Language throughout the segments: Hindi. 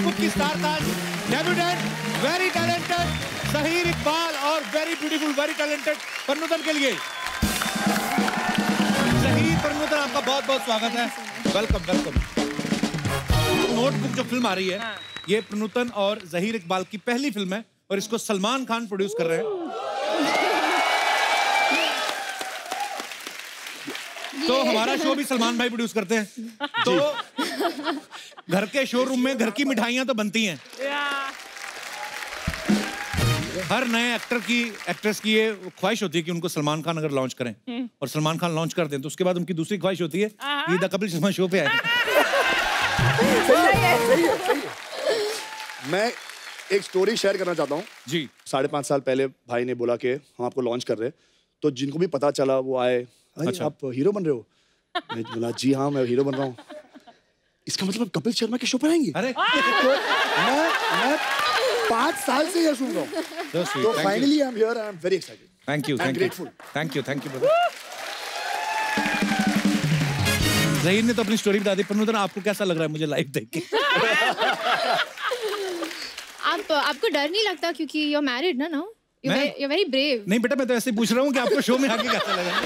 नोटबुक की star cast debutante very talented Zaheer, Iqbal और very beautiful very talented Pranutan के लिए। ज़हीर, प्रनुतन, आपका बहुत बहुत स्वागत है। Welcome welcome. नोटबुक जो फिल्म आ रही है, ये प्रनुतन और ज़हीर इकबाल की पहली फिल्म है और इसको सलमान खान प्रोड्यूस कर रहे हैं। तो हमारा शो भी सलमान भाई प्रोड्यूस करते हैं। तो घर के शोरूम में घर की मिठाइयां तो बनती हैं। हर नए एक्टर की एक्ट्रेस की ये ख्वाहिश होती है कि उनको सलमान खान अगर लॉन्च करें और सलमान खान लॉन्च कर दें तो उसके बाद उनकी दूसरी ख्वाहिश होती है कि द कपिल शर्मा शो पे आए। सही है। मैं एक स्टोरी शेयर करना चाहता हूँ जी। 5.5 साल पहले भाई ने बोला कि हम आपको लॉन्च कर रहे हैं, तो जिनको भी पता चला वो आए, अच्छा आप हीरो बन रहे हो? मैं बोला जी हाँ मैं हीरो बन रहा हूँ। इसका मतलब कपिल शर्मा के शो पर आएंगे? अरे तो मैं 5 साल से ये सुन रहा हूँ। तो finally I am here, I am very excited. Thank you, grateful. Thank you brother. Zaheer ने तो अपनी स्टोरी बता दी। प्रनुतन, आपको कैसा लग रहा है मुझे लाइव देख के? आपको डर नहीं लगता क्योंकि यू आर मैरिड ना now? You are very brave. नहीं बेटा, मैं तो ऐसे ही पूछ रहा हूँ कि आपको शो में आके कैसा लगा।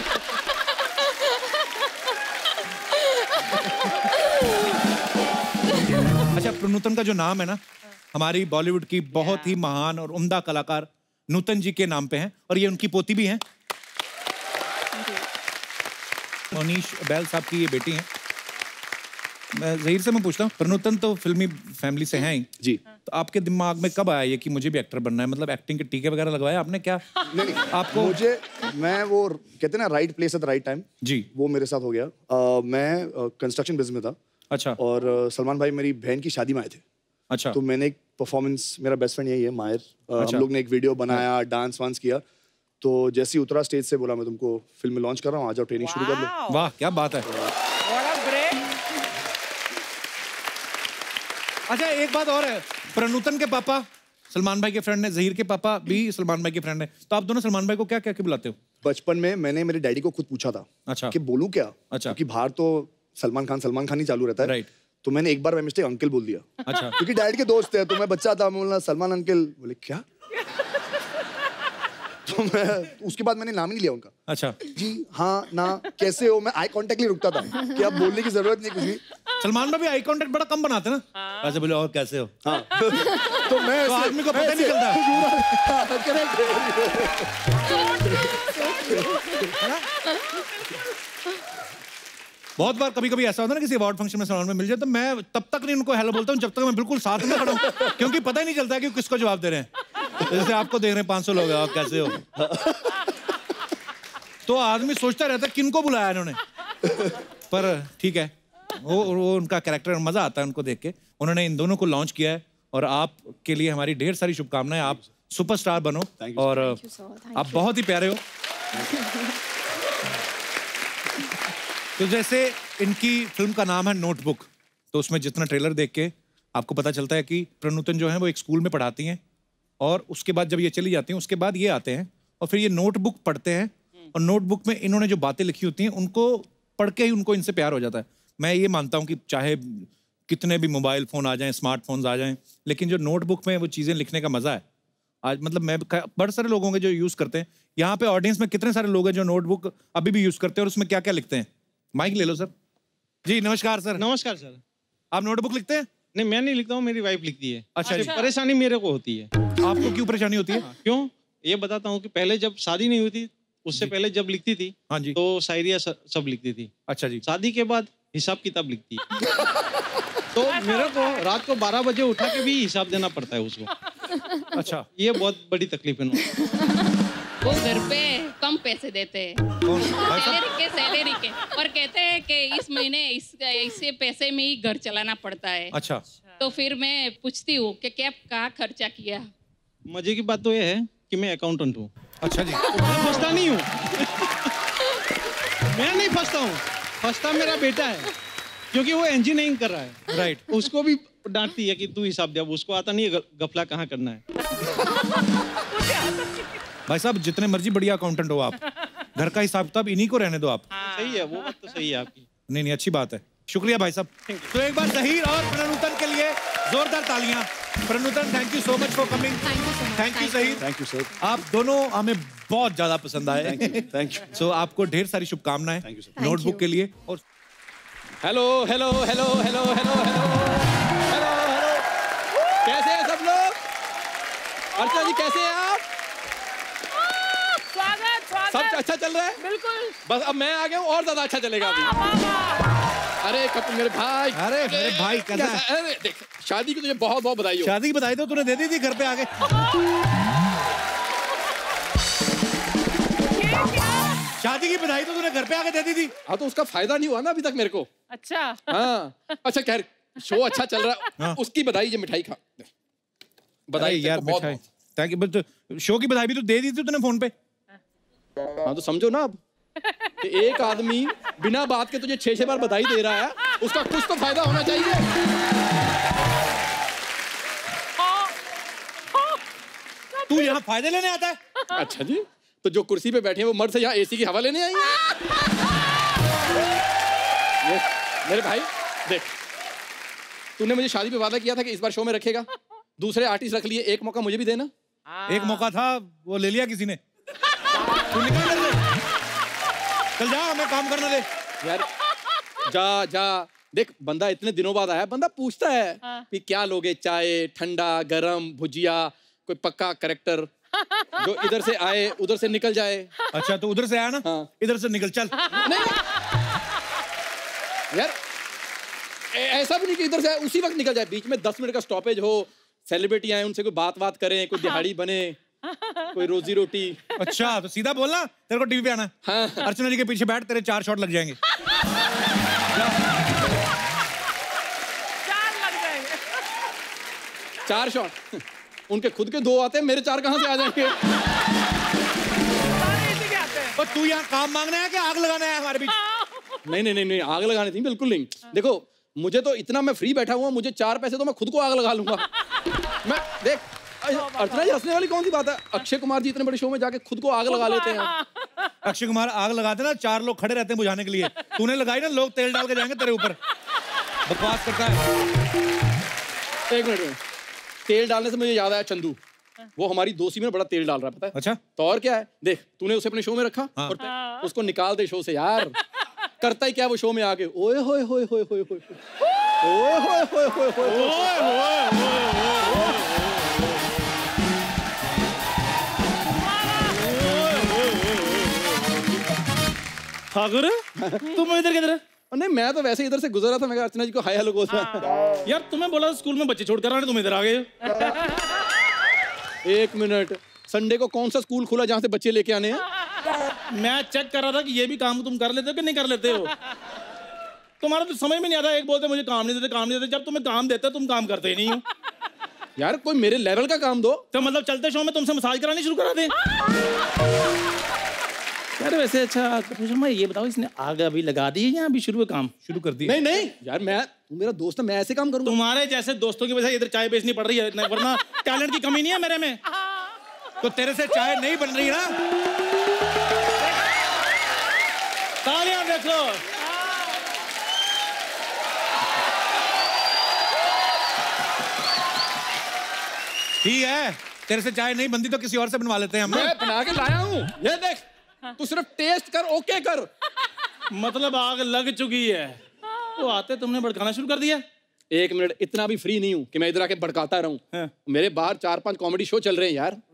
अच्छा, प्रनुतन का जो नाम है ना, हमारी बॉलीवुड की बहुत ही महान और उम्दा कलाकार नूतन जी के नाम पे हैं और ये उनकी पोती भी हैं। मोनीश बैल साहब की ये बेटी हैं। ज़हीर से मैं पूछता हूँ, प्रनुतन तो फिल्मी फैमिली से हैं ही जी, तो आपके दिमाग में कब आया ये कि मुझे भी एक्टर बनना है? मतलब एक्टिंग के टीके वगैरह लगवाया आपने क्या? नहीं आपको मैं वो कहते हैं ना right place at the right time जी, वो मेरे साथ हो गया। मैं कंस्ट्रक्शन बिजनेस में था। अच्छा। और सलमान भाई मेरी बहन की शादी में आए थे। अच्छा। तो मैंने एक परफॉर्मेंस, मेरा बेस्ट फ्रेंड यही है माहिर, अच्छा। हम लोग ने एक वीडियो बनाया, डांस वांस किया। तो जैसे ही उतरा स्टेज से बोला मैं तुमको फिल्म में लॉन्च कर रहा हूँ, आ जाओ ट्रेनिंग शुरू कर लो। वाह क्या बात है। अच्छा एक बात और है, प्रनुतन के पापा सलमान भाई के फ्रेंड है, ज़हीर के पापा भी सलमान भाई के फ्रेंड है, तो आप दोनों सलमान भाई को क्या क्या बुलाते हो? बचपन में मैंने मेरे डैडी को खुद पूछा था अच्छा कि बोलूं क्या, अच्छा, क्योंकि बाहर तो सलमान खान ही चालू रहता है। राइट। तो मैंने एक बार बाय मिस्टेक अंकल बोल दिया। अच्छा। क्योंकि डैड के दोस्त थे, तो मैं बच्चा था, मैं बोला सलमान अंकल, बोले क्या? तो मैं उसके बाद मैंने नाम ही नहीं लिया उनका। अच्छा। जी हाँ ना कैसे हो, मैं आई कांटेक्ट ही रुकता था कि अब बोलने की जरूरत नहीं कुछ भी। सलमान भाई भी आई कांटेक्ट बड़ा कम बनाते हैं ना, ऐसे बोले और कैसे हो। हाँ। तो मैं तो आदमी को पता नहीं चलता। बहुत बार कभी कभी ऐसा होता है ना किसी अवार्ड फंक्शन में सलमान में मिल जाए तो मैं तब तक नहीं उनको हेलो बोलता हूँ जब तक मैं बिल्कुल साथ में खड़ा हूँ, क्योंकि पता ही नहीं चलता है कि किसको जवाब दे रहे हैं। जैसे आपको देख रहे हैं 500 लोग, आप कैसे हो, तो आदमी सोचता रहता है किनको बुलाया इन्होंने। पर ठीक है, वो उनका कैरेक्टर, मजा आता है उनको देख के। उन्होंने इन दोनों को लॉन्च किया है और आपके लिए हमारी ढेर सारी शुभकामनाएं। आप सुपरस्टार बनो और आप बहुत ही प्यारे हो। तो जैसे इनकी फिल्म का नाम है नोटबुक, तो उसमें जितना ट्रेलर देख के आपको पता चलता है कि प्रनुतन जो है वो एक स्कूल में पढ़ाती हैं और उसके बाद जब ये चली जाती हैं उसके बाद ये आते हैं और फिर ये नोटबुक पढ़ते हैं और नोटबुक में इन्होंने जो बातें लिखी होती हैं उनको पढ़ के ही उनको इनसे प्यार हो जाता है। मैं ये मानता हूँ कि चाहे कितने भी मोबाइल फ़ोन आ जाएं, स्मार्टफोन्स आ जाएं, लेकिन जो नोटबुक में वो चीज़ें लिखने का मज़ा है, आज मतलब मैं बड़े सारे लोग होंगे जो यूज़ करते हैं। यहाँ पे ऑडियंस में कितने सारे लोग हैं जो नोटबुक अभी भी यूज़ करते हैं और उसमें क्या क्या लिखते हैं? माइक ले लो सर। जी नमस्कार सर। नमस्कार सर। आप नोटबुक लिखते हैं? नहीं मैं नहीं लिखता हूँ, मेरी वाइफ लिखती है। अच्छा। परेशानी मेरे को होती है। आपको क्यों परेशानी होती है? क्यों ये बताता हूँ कि पहले जब शादी नहीं हुई थी उससे पहले जब लिखती थी, हाँ जी, तो शायरिया सब लिखती थी। अच्छा जी। शादी के बाद हिसाब किताब लिखती है। तो मेरे को रात को 12 बजे उठा के भी हिसाब देना पड़ता है उसको। अच्छा, ये बहुत बड़ी तकलीफ है। वो घर पे कम पैसे देते हैं सैलरी के और कहते हैं कि इस महीने इससे पैसे में ही घर चलाना पड़ता है। अच्छा। तो फिर मैं पूछती हूँ कि क्या कहाँ खर्चा किया। मजे की बात तो ये है कि मैं अकाउंटेंट हूँ। अच्छा जी। मैं फंसता नहीं हूँ। मैं नहीं फंसता हूँ, फंसता मेरा बेटा है क्योंकि वो इंजीनियरिंग कर रहा है। राइट। उसको भी डांटती है कि तू हिसाब दे, उसको आता नहीं है गफला कहाँ करना है। भाई साहब जितने मर्जी बढ़िया अकाउंटेंट हो आप, घर का हिसाब किताब इन्हीं को रहने दो आप। सही है, वो बात तो सही है आपकी। नहीं अच्छी बात है। शुक्रिया भाई साहब। तो एक बार ज़हीर और प्रनुतन के लिए जोरदार तालियां। Pranutan, thank you so much for coming. Thank you Zaheer. Thank you sir. आप दोनों हमें बहुत ज्यादा पसंद आए। Thank you. सो आपको ढेर सारी शुभकामनाएं नोटबुक के लिए। और hello hello hello hello hello hello hello hello, कैसे हैं सब लोग? अर्चना जी कैसे हैं आप? सब अच्छा चल रहा है? बिल्कुल। बस अब मैं आ गया हूँ और ज्यादा अच्छा चलेगा अभी। अरे कपिल मेरे भाई। अरे मेरे भाई कैसा? अरे देख, शादी की तुझे बहुत बहुत बधाई हो। शादी की बधाई तो तूने दे दी थी घर पे आके। शादी की बधाई तो तूने घर पे आके दे दी थी। हाँ तो उसका फायदा नहीं हुआ ना अभी तक मेरे को। अच्छा। हाँ अच्छा खैर, शो अच्छा चल रहा है। हाँ। उसकी बधाई, ये मिठाई खा। बधाई यार मिठाई। Thank you. शो की बधाई भी तो दे दी थी तूने फोन पे। हाँ तो समझो ना अब कि एक आदमी बिना बात के तुझे 6-6 बार बधाई दे रहा है, उसका कुछ तो फायदा होना चाहिए। तू यहाँ फायदे लेने आता है? अच्छा जी, तो जो कुर्सी पे बैठे हैं वो मर्द से यहाँ एसी की हवा लेने आई हैं। मेरे भाई देख, तूने मुझे शादी पे वादा किया था कि इस बार शो में रखेगा। दूसरे आर्टिस्ट रख लिए, एक मौका मुझे भी देना। एक मौका था, वो ले लिया किसी ने। तू निकल कर दे। चल जा, हमें काम करने दे। यार जा जा, देख बंदा इतने दिनों बाद आया, बंदा पूछता है कि क्या लोगे, चाय, ठंडा, गरम, भुजिया, कोई पक्का कैरेक्टर जो इधर से आए उधर से निकल जाए। अच्छा तो उधर से आया ना? हाँ। इधर से निकल चल। नहीं यार ऐसा भी नहीं कि इधर से उसी वक्त निकल जाए, बीच में 10 मिनट का स्टॉपेज हो, सेलिब्रिटी आए उनसे कोई बात करें, कोई दिहाड़ी बने, कोई रोजी रोटी। अच्छा तो सीधा बोलना, तेरे को टीवी पे आना। हाँ। अर्चना जी के पीछे बैठ, तेरे 4 शॉट लग जाएंगे। 4 लग जाएंगे। 4 शॉट? उनके खुद के 2 आते हैं, मेरे 4 कहां से आ जाएंगे? और तू यहाँ काम मांगने आया कि आग लगाना है हमारे बीच? नहीं, आग लगानी थी बिल्कुल नहीं। देखो मुझे तो इतना, मैं फ्री बैठा हुआ, मुझे 4 पैसे तो मैं खुद को आग लगा लूंगा। मैं देख, अर्चना जी हंसने वाली कौन सी बात है? अक्षय कुमार जी इतने बड़े शो में जाके खुद को आग लगा लेते हैं। अक्षय कुमार आग लगाते ना, 4 लोग खड़े रहते हैं बुझाने के लिए। तूने लगाई ना, लोग तेल डाल के जाएंगे तेरे ऊपर। बकवास करता है। एक मिनट, तेल डालने से मुझे याद आया, चंदू वो हमारी दोस्ती में बड़ा तेल डाल रहा है, पता है? अच्छा तो और क्या है, देख तूने उसे अपने शो में रखा। हाँ। और उसको निकाल दे शो से यार। करता ही क्या वो शो में आके, ओए होए होए होए होए होए ओए होए होए होए ठाकुर तुम इधर किधर? नहीं मैं तो वैसे इधर से गुजर रहा था, मैं अर्चना जी को हाय हेलो बोलता। यार तुम्हें बोला स्कूल में बच्चे छोड़ कर आने, तुम इधर आ गए। एक मिनट, संडे को कौन सा स्कूल खुला जहाँ से बच्चे लेके आने हैं? मैं चेक कर रहा था कि ये भी काम तुम कर लेते हो कि नहीं कर लेते हो। तुम्हारा तो समझ में नहीं आता, एक बोलते मुझे काम नहीं देते, जब तुम्हें काम देते तुम काम करते ही नहीं हो। यार कोई मेरे लेवल का काम दो। तो मतलब चलते शो में तुमसे मसाज करानी शुरू करा दे। यार वैसे अच्छा कपिल शर्मा ये बताओ, इसने आग अभी लगा दी है या अभी शुरू काम शुरू कर दी? नहीं यार, तू मेरा दोस्त है, मैं ऐसे काम करूंगा? तुम्हारे जैसे दोस्तों की वजह से इधर चाय बेचनी पड़ रही है, वरना टैलेंट की कमी नहीं है मेरे में। तो तेरे से चाय नहीं बन रही ना? तालियां देखो। ठीक है, तेरे से चाय नहीं बनती तो किसी और से बनवा लेते हैं हम। मैं बना के लाया हूँ, ये देख, तू सिर्फ टेस्ट कर, ओके कर। मतलब आग लग चुकी है, तो आते तुमने भड़काना शुरू कर दिया। 1 मिनट, इतना भी फ्री नहीं हूँ कि मैं इधर आके भड़काता रहूं। मेरे बाहर 4-5 कॉमेडी शो चल रहे हैं यार।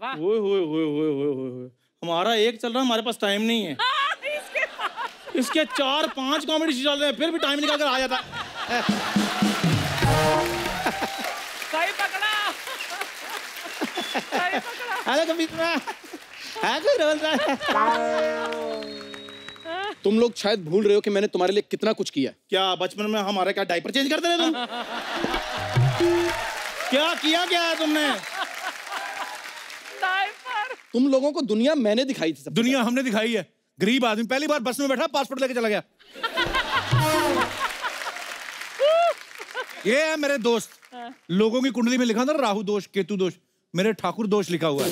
हमारा एक चल रहा है, हमारे पास टाइम नहीं है। इसके 4-5 कॉमेडी शो चल रहे हैं, फिर भी टाइम निकाल कर आ जाता। सही पकड़ा। तुम लोग शायद भूल रहे हो कि मैंने तुम्हारे लिए कितना कुछ किया। क्या बचपन में हमारे क्या डायपर चेंज करते रहे तुम? क्या किया है तुमने? डायपर। तुम लोगों को दुनिया मैंने दिखाई थी। दुनिया हमने दिखाई है। गरीब आदमी पहली बार बस में बैठा, पासपोर्ट लेके चला गया। ये है मेरे दोस्त। लोगों की कुंडली में लिखा था राहु दोष, केतु दोष, मेरे ठाकुर दोष लिखा हुआ है।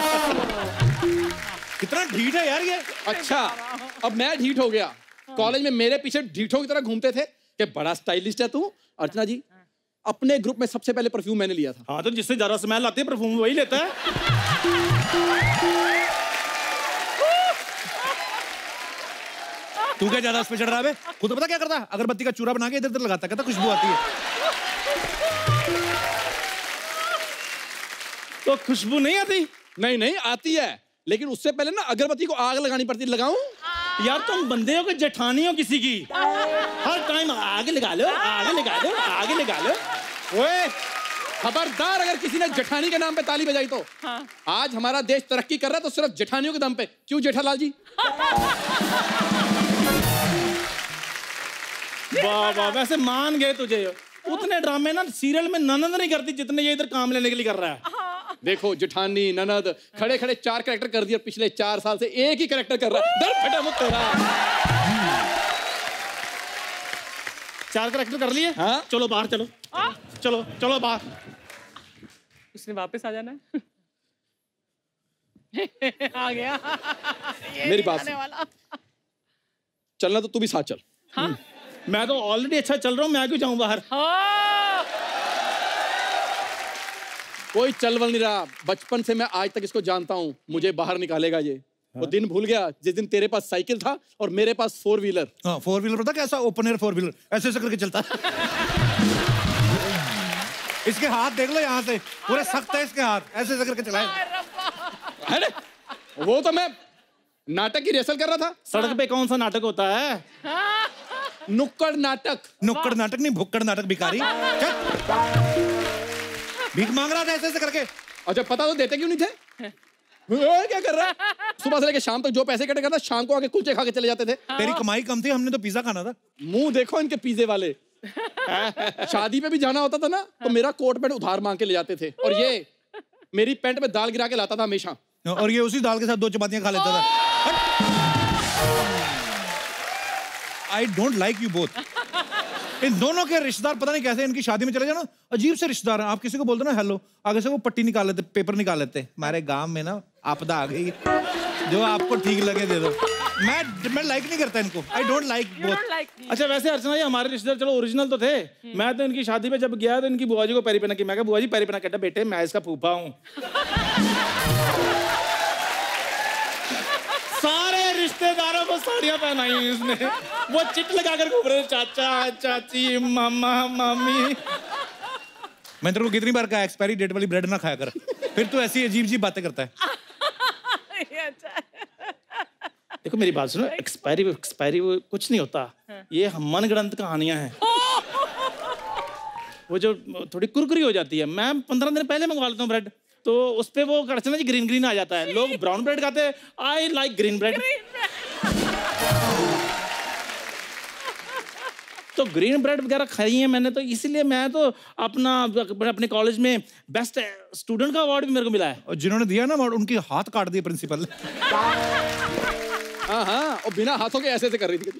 कितना ढीठ है यार ये। अच्छा अब मैं ढीठ हो गया। कॉलेज में मेरे पीछे ढीठों की तरह घूमते थे कि बड़ा स्टाइलिस्ट है तू। अर्चना जी, अपने ग्रुप में सबसे पहले परफ्यूम मैंने लिया था। हाँ, तो जिससे ज्यादा स्मेल आती है परफ्यूम वही लेता है। तू क्या ज्यादा उस पे चढ़ रहा है? खुद तो पता क्या करता है? अगरबत्ती का चूरा बना के इधर उधर लगाता, कहता खुशबू आती है। तो खुशबू नहीं आती? नहीं नहीं आती है, लेकिन उससे पहले ना अगरबत्ती को आग लगानी पड़ती। लगाऊं? यार तुम बंदे हो कि जेठानी हो किसी की? हर टाइम आग लगा लो, आग लगा लो, आग लगा लो। ओए खबरदार, अगर किसी ने जेठानी के नाम पे ताली बजाई तो। हाँ। आज हमारा देश तरक्की कर रहा है तो सिर्फ जेठानियों के दम पे। क्यों जेठालाल जी? वाह वाह, वैसे मान गए तुझे। उतने ड्रामे ना सीरियल में ननद नहीं करती जितने ये इधर काम लेने के लिए कर रहा है। देखो जेठानी ननद खड़े खड़े 4 कैरेक्टर कर दिया पिछले 4 साल से, एक ही कैरेक्टर कर रहा है। दर फटा मुझ तेरा। 4 कैरेक्टर कर लिए? हाँ? चलो बाहर चलो। चलो चलो बाहर। उसने वापस आ जाना है। आ गया। मेरी बात चलना तो तू भी साथ चल। हाँ? मैं तो ऑलरेडी अच्छा चल रहा हूँ, मैं क्यों जाऊँ बाहर? हाँ। कोई चलवल नहीं रहा। बचपन से मैं आज तक इसको जानता हूँ, मुझे बाहर निकालेगा ये। वो दिन भूल गया जिस दिन तेरे पास साइकिल था और मेरे पास 4 व्हीलर। हाँ, 4 व्हीलर पता कैसा? ओपन एयर 4 व्हीलर ऐसे ऐसे करके चलता। इसके हाथ देख लो यहाँ से, पूरे सख्त है इसके हाथ, ऐसे ऐसे करके चलाए। अरे वो तो मैं नाटक की रिहर्सल कर रहा था। सड़क पे कौन सा नाटक होता है? नुक्कड़ नाटक। नुक्कड़ नाटक नहीं, भुक्कड़ नाटक। भिखारी भीख मांग रहा था ऐसे ऐसे करके। अच्छा, पता तो देते क्यों नहीं थे? क्या कर रहा है? सुबह से लेकर शाम तक जो पैसे इकट्ठे करता, शाम को आके कुलचे खा के चले जाते थे। तेरी कमाई कम थी, हमने तो पिज्जा खाना था। मुंह देखो इनके पिज्जे वाले। शादी पे भी जाना होता था ना तो मेरा कोट पैंट उधार मांग के ले जाते थे, और ये मेरी पैंट में दाल गिरा के लाता था हमेशा। और ये उसी दाल के साथ 2 चपातियां खा लेता था। I don't like you both. इन दोनों के रिश्तेदार पता नहीं कैसे इनकी शादी में चले जाना, अजीब से रिश्तेदार हैं। आप किसी को बोलते ना हेलो, आगे से वो पट्टी निकाल लेते, पेपर निकाल लेते। हमारे गांव में ना आपदा आ गई, जो आपको ठीक लगे दे दो। मैं लाइक नहीं करता इनको। I don't like both. अच्छा वैसे अर्चना जी, हमारे रिश्तेदार चलो ओरिजिनल तो थे। मैं तो इनकी शादी में जब गया तो इनकी बुआ जी को पैरी पहना की। मैं कहा बुआ जी पैरी पहना। कहता बेटे मैं इसका फूफा हूँ। सारे रिश्तेदारों को साड़ियां पहनाई हुई उसने। वो चिट लगा कर घूम रहे, चाचा चाची मामा मामी। मैं तेरे को कितनी बार कहा एक्सपायरी डेट वाली ब्रेड ना खाया कर, फिर तू ऐसी अजीब अजीब बातें करता है। देखो मेरी बात सुनो, एक्सपायरी कुछ नहीं होता। ये मनगढ़ंत कहानियां हैं। वो जो थोड़ी कुरकुरी हो जाती है, मैं 15 दिन पहले मंगवा लेता हूँ ब्रेड, तो उस पे वो अर्चना जी ग्रीन ग्रीन आ जाता है। लोग ब्राउन ब्रेड खाते हैं, आई लाइक ग्रीन ब्रेड। तो ग्रीन ब्रेड वगैरह खाई है मैंने, तो इसलिए मैं तो अपने कॉलेज में बेस्ट स्टूडेंट का अवार्ड भी मेरे को मिला है। और जिन्होंने दिया ना अवार्ड, उनके हाथ काट दिए प्रिंसिपल। हाँ, और बिना हाथों के ऐसे ऐसे कर रही थी।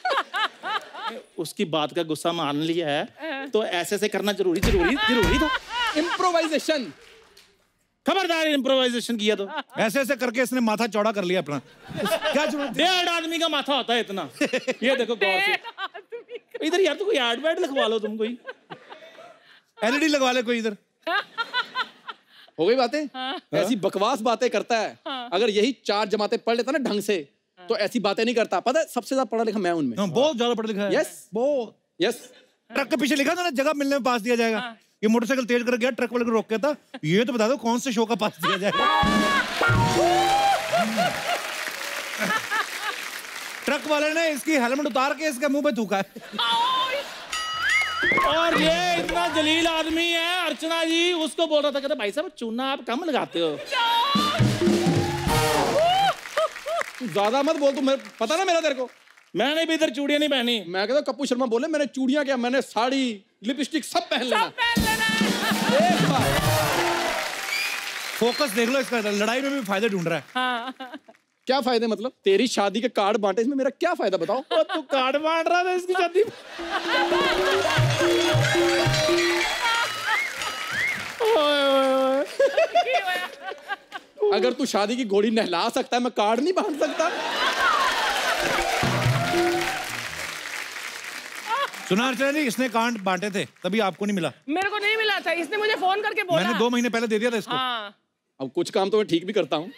उसकी बात का गुस्सा मान लिया है, तो ऐसे ऐसे करना जरूरी था। इम्प्रोवाइजेशन। खबरदार, इम्प्रोवाइजेशन किया तो ऐसे ऐसे करके इसने माथा चौड़ा कर लिया अपना। क्या जरूरत? 1.5 आदमी का माथा होता है इतना। ये देखो गौर से इधर। यार तो कोई एड वेड लिखवा लो तुम, कोई एलईडी लगवा ले कोई इधर। हो गई बातें। ऐसी बकवास बातें करता है। अगर यही 4 जमातें पढ़ लेता ना ढंग से, तो ऐसी बातें नहीं करता। पता है सबसे ज्यादा पढ़ा लिखा मैं उनमें। बहुत ज्यादा पढ़ा लिखा है। यस बहुत। यस। ट्रक के पीछे लिखा था ना, जगह मिलने में पास दिया जाएगा। ये मोटरसाइकिल तेज कर गया, ट्रक वाले को रोक के था, ये तो बता दो कौन से शो का पास दिया जाएगा। ट्रक वाले ने इसकी हेलमेट उतार के इसके मुंह पे थूका है। और ये इतना जलील आदमी है अर्चना जी, उसको बोल रहा था, कहते भाई साहब चूना आप कम लगाते हो। ज्यादा मत बोल, तू पता ना मेरा तेरे को। मैंने भी इधर चूड़ियां नहीं पहनी। मैं कहता कपूर शर्मा बोले मैंने चूड़ियां क्या, मैंने साड़ी लिपस्टिक सब पहन लेना। एक बार फोकस देख लो इसका, लड़ाई में भी फायदे ढूंढ रहा है। हाँ। क्या फायदे? मतलब तेरी शादी के कार्ड बांटे, इसमें मेरा क्या फायदा बताओ? तू कार्ड बांट रहा था इसकी शादी में। अगर तू शादी की घोड़ी नहला सकता है, मैं कार्ड नहीं बांध सकता। सुना अर्चना जी, इसने कार्ड बांटे थे तभी आपको नहीं मिला। मेरे को नहीं मिला था, इसने मुझे फोन करके बोला। मैंने 2 महीने पहले दे दिया था इसको। हाँ। अब कुछ काम तो मैं ठीक भी करता हूँ।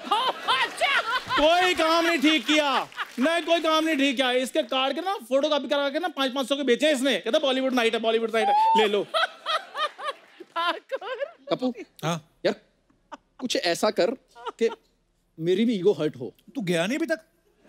कोई काम नहीं ठीक किया, मैं कोई काम नहीं ठीक किया। इसके कार्ड के ना फोटो कॉपी करा के ना 500-500 के बेचे इसने। कहता बॉलीवुड नाइट है, बॉलीवुड नाइट है, ले लो। कपू, हाँ यार कुछ ऐसा कर कि मेरी भी ईगो हर्ट हो। तू गया नहीं अभी तक?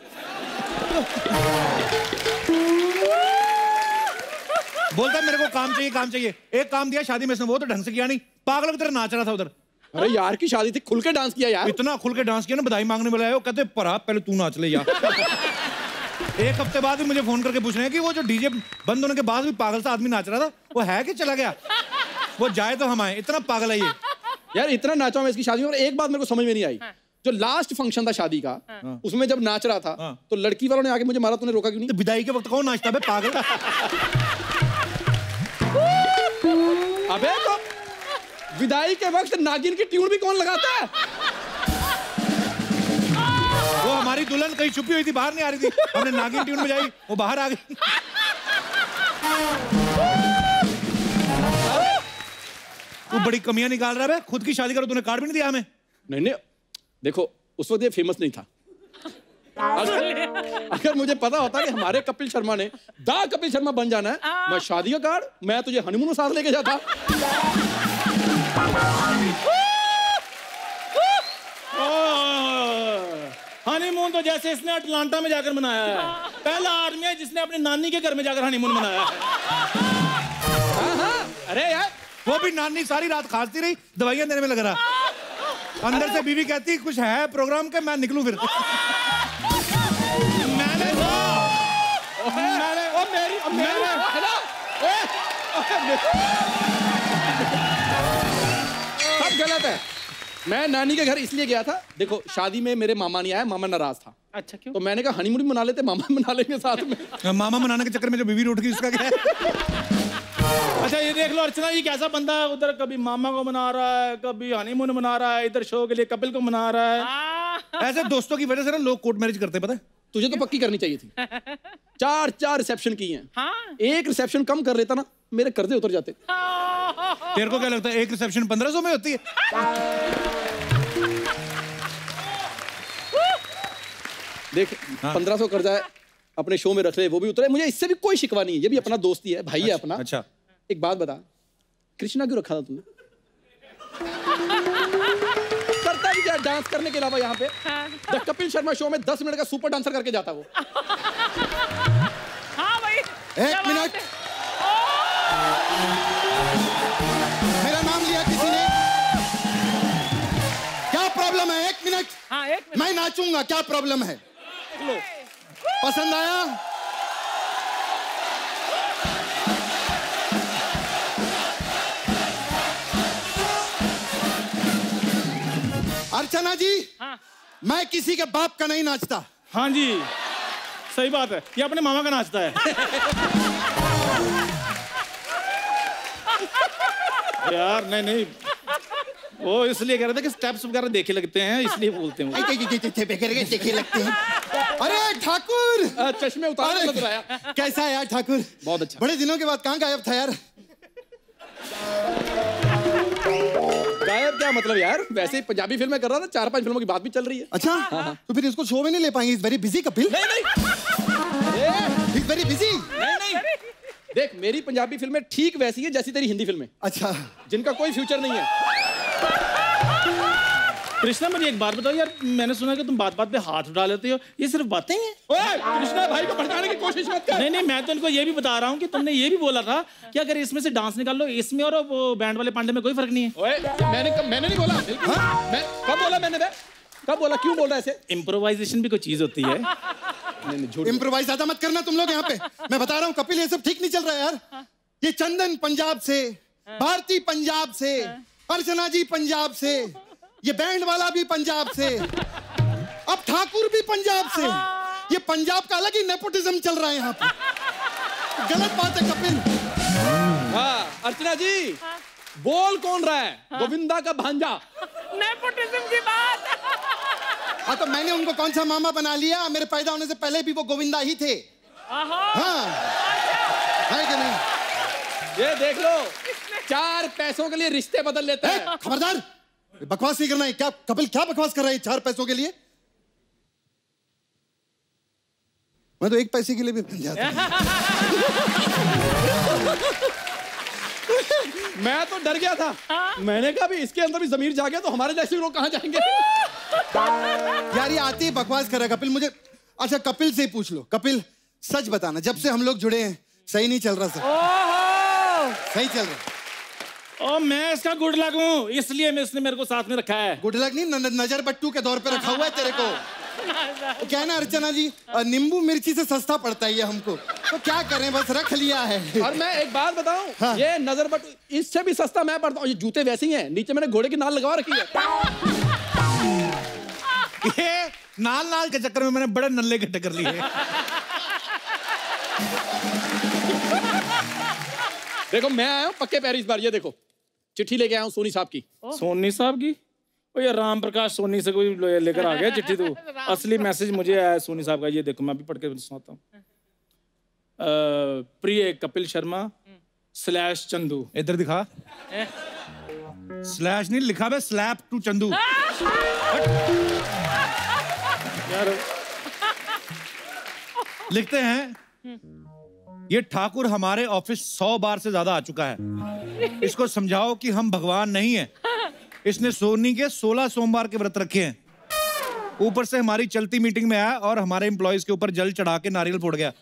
बोलता मेरे को काम चाहिए, काम चाहिए। एक काम दिया शादी में, वो तो ढंग से किया नहीं, पागल की तरह नाच रहा था उधर। अरे यार की शादी थी, खुल के डांस किया यार। इतना खुल के डांस किया ना, बधाई मांगने वाला है। कहते पर पहले तू नाच ले यार। एक हफ्ते बाद भी मुझे फोन करके पूछ रहे हैं कि वो जो डीजे बंद होने के बाद भी पागल सा आदमी नाच रहा था, वो है कि चला गया? वो जाए तो हम आए, इतना पागल है ये। यार इतना नाचा मैं इसकी शादी में, और एक बात मेरे को समझ में नहीं आई। जो लास्ट फंक्शन था शादी का, उसमें जब नाच रहा था तो लड़की वालों ने आके मुझे मारा, तूने रोका क्यों नहीं? तो विदाई के वक्त कौन नाचता है पागल? अबे तो विदाई के वक्त नागिन की ट्यून भी कौन लगाता है? वो हमारी दुल्हन कहीं छुपी हुई थी, बाहर नहीं आ रही थी, हमने नागिन ट्यून बजाई, वो बाहर आ गई। तू बड़ी कमियां निकाल रहा है, खुद की शादी करो, तूने कार्ड भी नहीं दिया हमें। नहीं, देखो उस वक्त ये फेमस नहीं था। अगर मुझे पता होता कि हमारे कपिल शर्मा ने कपिल शर्मा बन जाना है, मैं शादी का कार्ड, मैं तुझे हनीमून में साथ लेके जाता। हनीमून तो जैसे इसने अटलांटा में जाकर मनाया है। पहला आदमी है जिसने अपनी नानी के घर में जाकर हनीमून मनाया है। अरे यार वो भी नानी सारी रात खांसती रही, दवाइयां देने में लग रहा। अंदर से बीवी कहती कुछ है प्रोग्राम के, मैं निकलूं फिर। सब गलत है। मैं नानी के घर इसलिए गया था, देखो शादी में मेरे मामा नहीं आया, मामा नाराज था। अच्छा क्यों? तो मैंने कहा हनीमून मना लेते, मामा मना लेंगे साथ में। मामा मनाने के चक्कर में जो बीवी रूठ गई उसका क्या है? अच्छा ये देख लो अर्चना, ये कैसा बंदा है, उधर कभी मामा को मना रहा है, कभी हनीमून मना रहा है, इधर शो के लिए कपिल को मना रहा है। ऐसे दोस्तों की वजह से ना लोग कोर्ट मैरिज करते हैं, पता है? तुझे तो पक्की करनी चाहिए थी। 4 रिसेप्शन की हैं। हाँ? एक रिसेप्शन कम कर लेता ना, मेरे कर्जे उतर जाते। तेरे को क्या लगता है एक रिसेप्शन 1500 में होती है? देख 1500 कर्जा है, अपने शो में रख ले, वो भी उतरे। मुझे इससे भी कोई शिकवा नहीं है, ये भी अपना दोस्ती है, भाई है अपना। अच्छा एक बात बता, कृष्णा क्यों रखा था तूने? करता भी क्या डांस करने के अलावा यहाँ पे? द कपिल शर्मा शो में 10 मिनट का सुपर डांसर करके जाता वो। हाँ भाई, 1 मिनट, मेरा नाम लिया किसी ने? क्या प्रॉब्लम है? 1 मिनट। हाँ 1 मिनट। मैं नाचूंगा, क्या प्रॉब्लम है? पसंद आया? अर्चना जी, हाँ। मैं किसी के बाप का नहीं नाचता। हाँ जी सही बात है, ये अपने मामा का नाचता है। यार नहीं, वो इसलिए कह रहे थे कि स्टेप्स वगैरह देखे लगते हैं, इसलिए बोलते हैं। देखे लगते हैं। अरे ठाकुर, चश्मे उतार लग रहा है। कैसा है यार ठाकुर? बहुत अच्छा। बड़े दिनों के बाद कहाँ गायब था यार? गायब क्या मतलब यार, वैसे ही पंजाबी फिल्में कर रहा था, 4-5 फिल्मों की बात भी चल रही है। अच्छा तो फिर इसको शो में नहीं ले पाएंगे? Is very busy Kapil. नहीं इज वेरी बिजी। नहीं देख, मेरी पंजाबी फिल्में ठीक वैसी है जैसी तेरी हिंदी फिल्में, अच्छा, जिनका कोई फ्यूचर नहीं है। कृष्णा मुझे एक बात बताओ यार, मैंने सुना कि तुम बात बात पे हाथ उठा लेते हो, ये सिर्फ बातें हैं? ओए कृष्णा भाई को भड़काने की कोशिश मत कर। नहीं मैं तो उनको ये भी बता रहा हूँ कि तुमने ये भी बोला था कि अगर इसमें से डांस निकाल लो, इसमें और वो बैंड वाले पांडे में कोई फर्क नहीं है। ओए मैंने नहीं बोला। मैं कब बोला? मैंने कब बोला? क्यों बोल रहा है ऐसे? इम्प्रोवाइजेशन भी कोई चीज होती है। नहीं झूठ। इम्प्रोवाइज ज्यादा मत करना तुम लोग यहाँ पे। मैं बता रहा हूँ कपिल, ये सब ठीक नहीं चल रहा है यार। ये चंदन पंजाब से, भारती पंजाब से, अर्चना जी पंजाब से, ये बैंड वाला भी पंजाब से, अब ठाकुर भी पंजाब से। ये पंजाब का अलग ही नेपोटिज्म चल रहा है यहाँ पे। गलत बात है कपिल। हाँ अर्चना जी, बोल कौन रहा है? गोविंदा का भांजा। नेपोटिज्म की बात। हाँ तो मैंने उनको कौन सा मामा बना लिया? मेरे पैदा होने से पहले भी वो गोविंदा ही थे। हाँ है कि नहीं? ये देख लो, 4 पैसों के लिए रिश्ते बदल लेते हैं। खबरदार, बकवास नहीं करना है। क्या कपिल, क्या बकवास कर रहा है 4 पैसों के लिए? मैं तो 1 पैसे के लिए भी बन जाता हूं। मैं तो डर गया था। मैंने कहा भी इसके अंदर भी ज़मीर जागे तो हमारे जैसे लोग कहाँ जाएंगे? यार ये आती बकवास कर रहा है कपिल। मुझे अच्छा कपिल से ही पूछ लो। कपिल सच बताना, जब से हम लोग जुड़े हैं सही नहीं चल रहा सर? सही चल रहा। ओ मैं इसका गुड लक हूँ, इसलिए इसने मेरे को साथ में रखा है। गुड लक नहीं, नजर बट्टू के दौर पे रखा हुआ है तेरे को। क्या है ना अर्चना जी, नींबू मिर्ची से सस्ता पड़ता है ये हमको, तो क्या करें, बस रख लिया है। और मैं एक बात बताऊं, हाँ। ये नजर बट इससे भी सस्ता मैं पड़ता हूँ। ये जूते वैसे ही हैं, नीचे मैंने घोड़े की नाल लगवा रखी है। ये नाल के चक्कर में मैंने बड़े नल्ले के टक्कर लिए। देखो मैं आया हूँ पक्के पैर इस बार। ये देखो चिट्ठी लेके आया हूँ सोनी साहब की। सोनी साहब की? ओ ये राम प्रकाश सोनी से कोई लेकर आ गया चिट्ठी? तो असली मैसेज मुझे आया सोनी साहब का। ये देखो मैं भी पढ़ के सुनाता हूँ। प्रिय कपिल शर्मा / चंदू। इधर दिखा। स्लैश नहीं लिखा है, स्लैप टू चंदू। यार लिखते हैं, ये ठाकुर हमारे ऑफिस 100 बार से ज्यादा आ चुका है। इसको समझाओ कि हम भगवान नहीं है। इसने सोनी के 16 सोमवार के व्रत रखे हैं। ऊपर से हमारी चलती मीटिंग में आया और हमारे एम्प्लॉइज के ऊपर जल चढ़ा के नारियल फोड़ गया।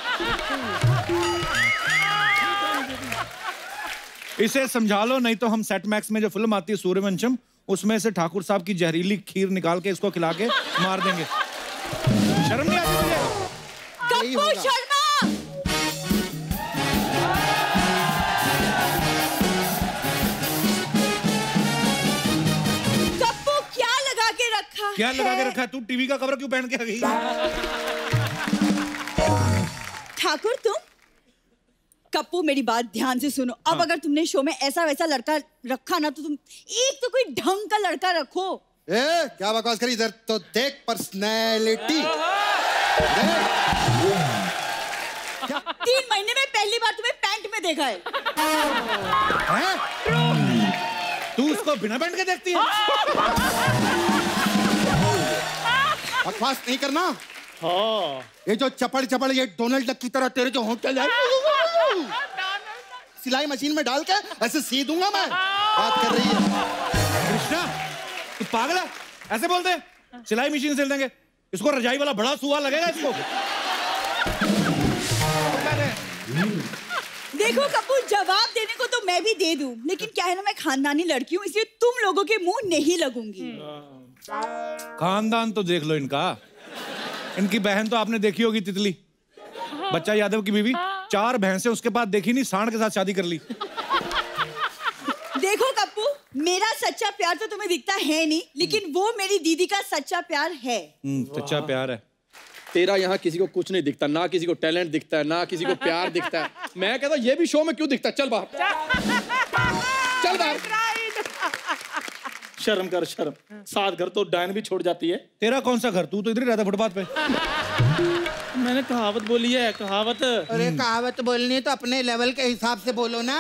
इसे समझा लो, नहीं तो हम सेट मैक्स में जो फिल्म आती है सूर्यवंशम, उसमें से ठाकुर साहब की जहरीली खीर निकाल के इसको खिला के मार देंगे। शर्म नहीं आती मुझे? कपूर शर्मा! कप्पू क्या लगा के रखा है? क्या लगा के रखा? तू टीवी का कवर क्यों पहन के आ गई? ठाकुर तुम? कप्पू मेरी बात ध्यान से सुनो। अब अगर तुमने शो में ऐसा वैसा लड़का रखा ना, तो तुम एक तो कोई ढंग का लड़का रखो। क्या बकवास करी? इधर तो देख पर्सनैलिटी। 3 महीने में पहली बार तुम्हें पैंट में देखा है। तू उसको बिना पैंट के देखती है? बकवास नहीं करना। हाँ। ये जो चपड़ ये डोनाल्ड डक की तरह तेरे जो होंठ चल जाए, सिलाई मशीन में डाल के ऐसे सी दूंगा मैं। बात कर रही है कृष्णा, तू पागल है? ऐसे बोलते हैं? सिलाई मशीन सिल देंगे इसको, रजाई वाला बड़ा सुहा लगेगा इसको। देखो कपूर, जवाब देने को तो मैं भी दे दूं, लेकिन क्या है ना, मैं खानदानी लड़की हूँ, इसलिए तुम लोगों के मुंह नहीं लगूंगी। खानदान तो देख लो इनका। इनकी बहन तो आपने देखी होगी, तितली, बच्चा यादव की बीवी। 4 भैंसें उसके बाद देखी नहीं, सांड के साथ शादी कर ली। देखो कप्पू, मेरा सच्चा प्यार तो तुम्हें दिखता है नहीं, लेकिन वो मेरी दीदी का सच्चा प्यार है। सच्चा प्यार है। तेरा यहाँ किसी को कुछ नहीं दिखता, ना किसी को टैलेंट दिखता है, ना किसी को प्यार दिखता है। मैं कहता ये भी शो में क्यों दिखता है? चल बाहर, चल बाहर। शर्म कर, शर्म। 7 घर तो डायन भी छोड़ जाती है। तेरा कौन सा घर? तू तो इधर ही रहता फुटपाथ पे। मैंने कहावत बोली है, कहावत। अरे कहावत बोलनी है तो अपने लेवल के हिसाब से बोलो ना।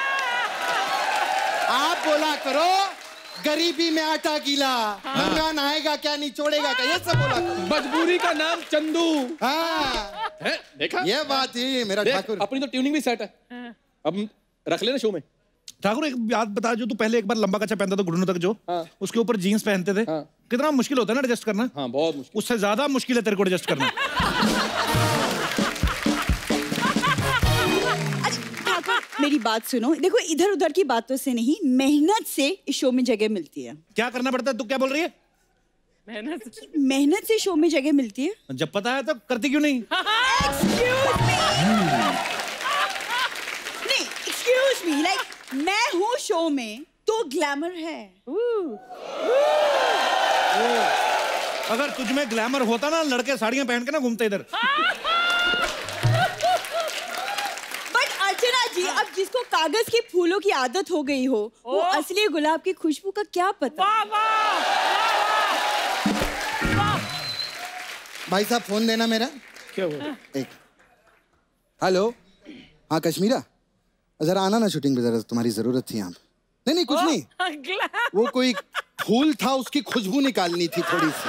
आप बोला करो, गरीबी में आटा गीला, गंगा नहाएगा क्या निचोड़ेगा क्या, ये सब बोला करो। मजबूरी का नाम चंदू। हाँ है, देखा? ये बात ही मेरा ठाकुर। अपनी तो ट्यूनिंग भी सेट है, अब रख लेना शो में। ठाकुर एक बात बता, जो तू पहले एक बार लंबा कच्चा पहनता था घुटनों तक, जो उसके ऊपर जीन्स पहनते थे, कितना मुश्किल होता है ना एडजस्ट करना? हाँ, बहुत मुश्किल। उससे ज्यादा मुश्किल है तेरे को एडजस्ट करना। मेरी बात सुनो, देखो इधर उधर की बातों से नहीं, मेहनत से इस शो में जगह मिलती है। क्या करना पड़ता है? तू क्या बोल रही है? मेहनत से शो में जगह मिलती है। जब पता है तो करती क्यों नहीं? एक्सक्यूज मी, लाइक मैं हूँ शो में तो ग्लैमर है। अगर तुझ में ग्लैमर होता ना, लड़के साड़ियां पहन के ना घूमते इधर। अर्चना जी, अब जिसको कागज के फूलों की आदत हो गई हो, वो असली गुलाब की खुशबू का क्या पता? भाई साहब फोन देना मेरा। क्या हुआ? एक हेलो। हाँ कश्मीरा, जरा आना ना शूटिंग पे, जरा तुम्हारी जरूरत थी यहाँ पे। नहीं कुछ नहीं, वो कोई फूल था, उसकी खुशबू निकालनी थी थोड़ी सी।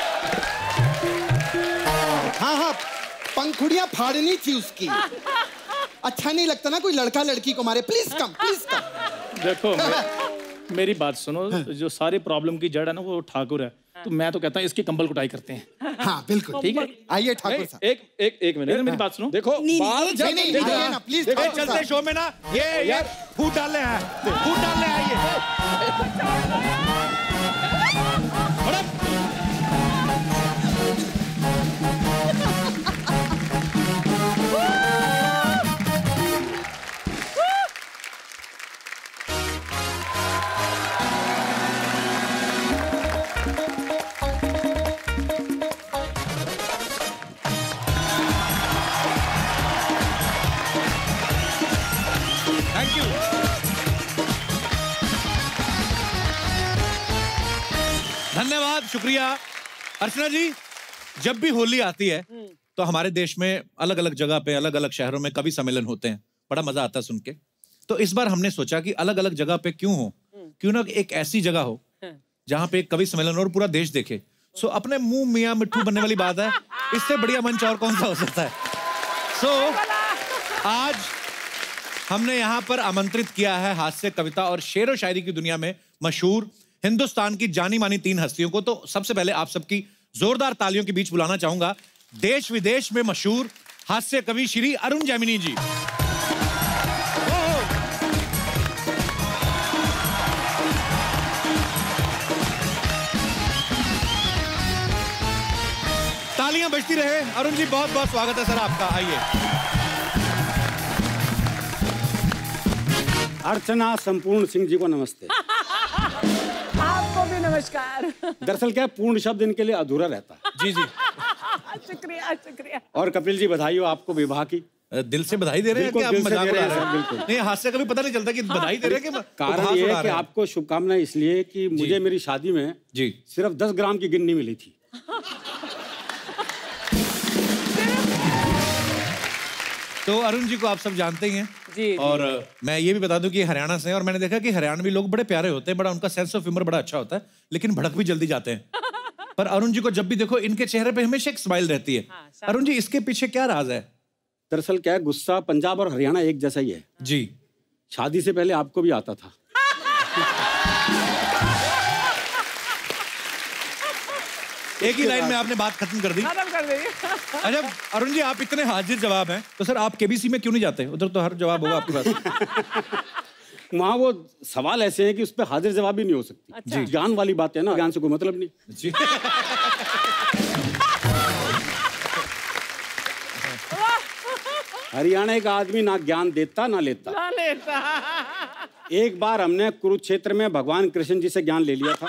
हाँ पंखुड़ियाँ फाड़नी थी उसकी। अच्छा नहीं लगता ना कोई लड़का लड़की को मारे। Please come, please come. देखो मेरी बात सुनो, जो सारी प्रॉब्लम की जड़ है ना वो ठाकुर है, तो मैं तो कहता हूँ इसकी कंबल कुटाई करते हैं। हाँ बिल्कुल ठीक है, आइए ठाकुर साहब। एक मिनट मेरी बात सुनो। देखो प्लीज चलते शो में ना ये फूट डालने हैं, फूट डालने आइए। धन्यवाद, शुक्रिया। अर्चना जी, जब भी होली आती है तो हमारे देश में अलग अलग जगह पे, अलग अलग शहरों में कवि सम्मेलन होते हैं, बड़ा मजा आता है सुन के। तो इस बार हमने सोचा कि अलग अलग जगह पे क्यों हो, क्यों ना एक ऐसी जगह हो जहाँ पे एक कवि सम्मेलन और पूरा देश देखे। सो अपने मुंह मियाँ मिट्ठू बनने वाली बात है, इससे बढ़िया मंच और कौन सा हो सकता है। सो आज हमने यहाँ पर आमंत्रित किया है हास्य, कविता और शेर व शायरी की दुनिया में मशहूर हिंदुस्तान की जानी मानी 3 हस्तियों को। तो सबसे पहले आप सबकी जोरदार तालियों के बीच बुलाना चाहूंगा देश विदेश में मशहूर हास्य कवि श्री अरुण जेमिनी जी। तालियां बजती रहे। अरुण जी बहुत बहुत स्वागत है सर आपका, आइए। अर्चना संपूर्ण सिंह जी को नमस्ते। आपको भी नमस्कार। दरअसल क्या पूर्ण शब्द इनके लिए अधूरा रहता। जी जी शुक्रिया शुक्रिया। और कपिल जी बधाई हो आपको विवाह की। दिल से बधाई दे रहे हैं कि आप मजाक उड़ा रहे हैं? बिल्कुल नहीं, हास्य कभी पता नहीं चलता कि बधाई दे रहे हैं कि कारण ये है कि आपको शुभकामनाएं इसलिए कि मुझे मेरी शादी में जी सिर्फ 10 ग्राम की गिन्नी मिली थी। तो अरुण जी को आप सब जानते ही हैं जी, और मैं ये भी बता दूं कि हरियाणा से हैं और मैंने देखा कि हरियाणवी लोग बड़े प्यारे होते हैं, बड़ा उनका सेंस ऑफ ह्यूमर बड़ा अच्छा होता है, लेकिन भड़क भी जल्दी जाते हैं। पर अरुण जी को जब भी देखो इनके चेहरे पे हमेशा एक स्माइल रहती है। अरुण जी, इसके पीछे क्या राज है? दरअसल क्या है, गुस्सा पंजाब और हरियाणा एक जैसा ही है जी। शादी से पहले आपको भी आता था। एक ही लाइन में आपने बात खत्म कर दी। अच्छा अरुण जी, आप इतने हाजिर जवाब हैं तो सर आप केबीसी में क्यों नहीं जाते? उधर तो हर जवाब होगा आपके पास। वहाँ वो सवाल ऐसे हैं कि उस पर हाजिर जवाब भी नहीं हो सकती। अच्छा। ज्ञान वाली बात है ना, ज्ञान से कोई मतलब नहीं जी। हरियाणा का आदमी ना ज्ञान देता ना लेता। एक बार हमने कुरुक्षेत्र में भगवान कृष्ण जी से ज्ञान ले लिया था,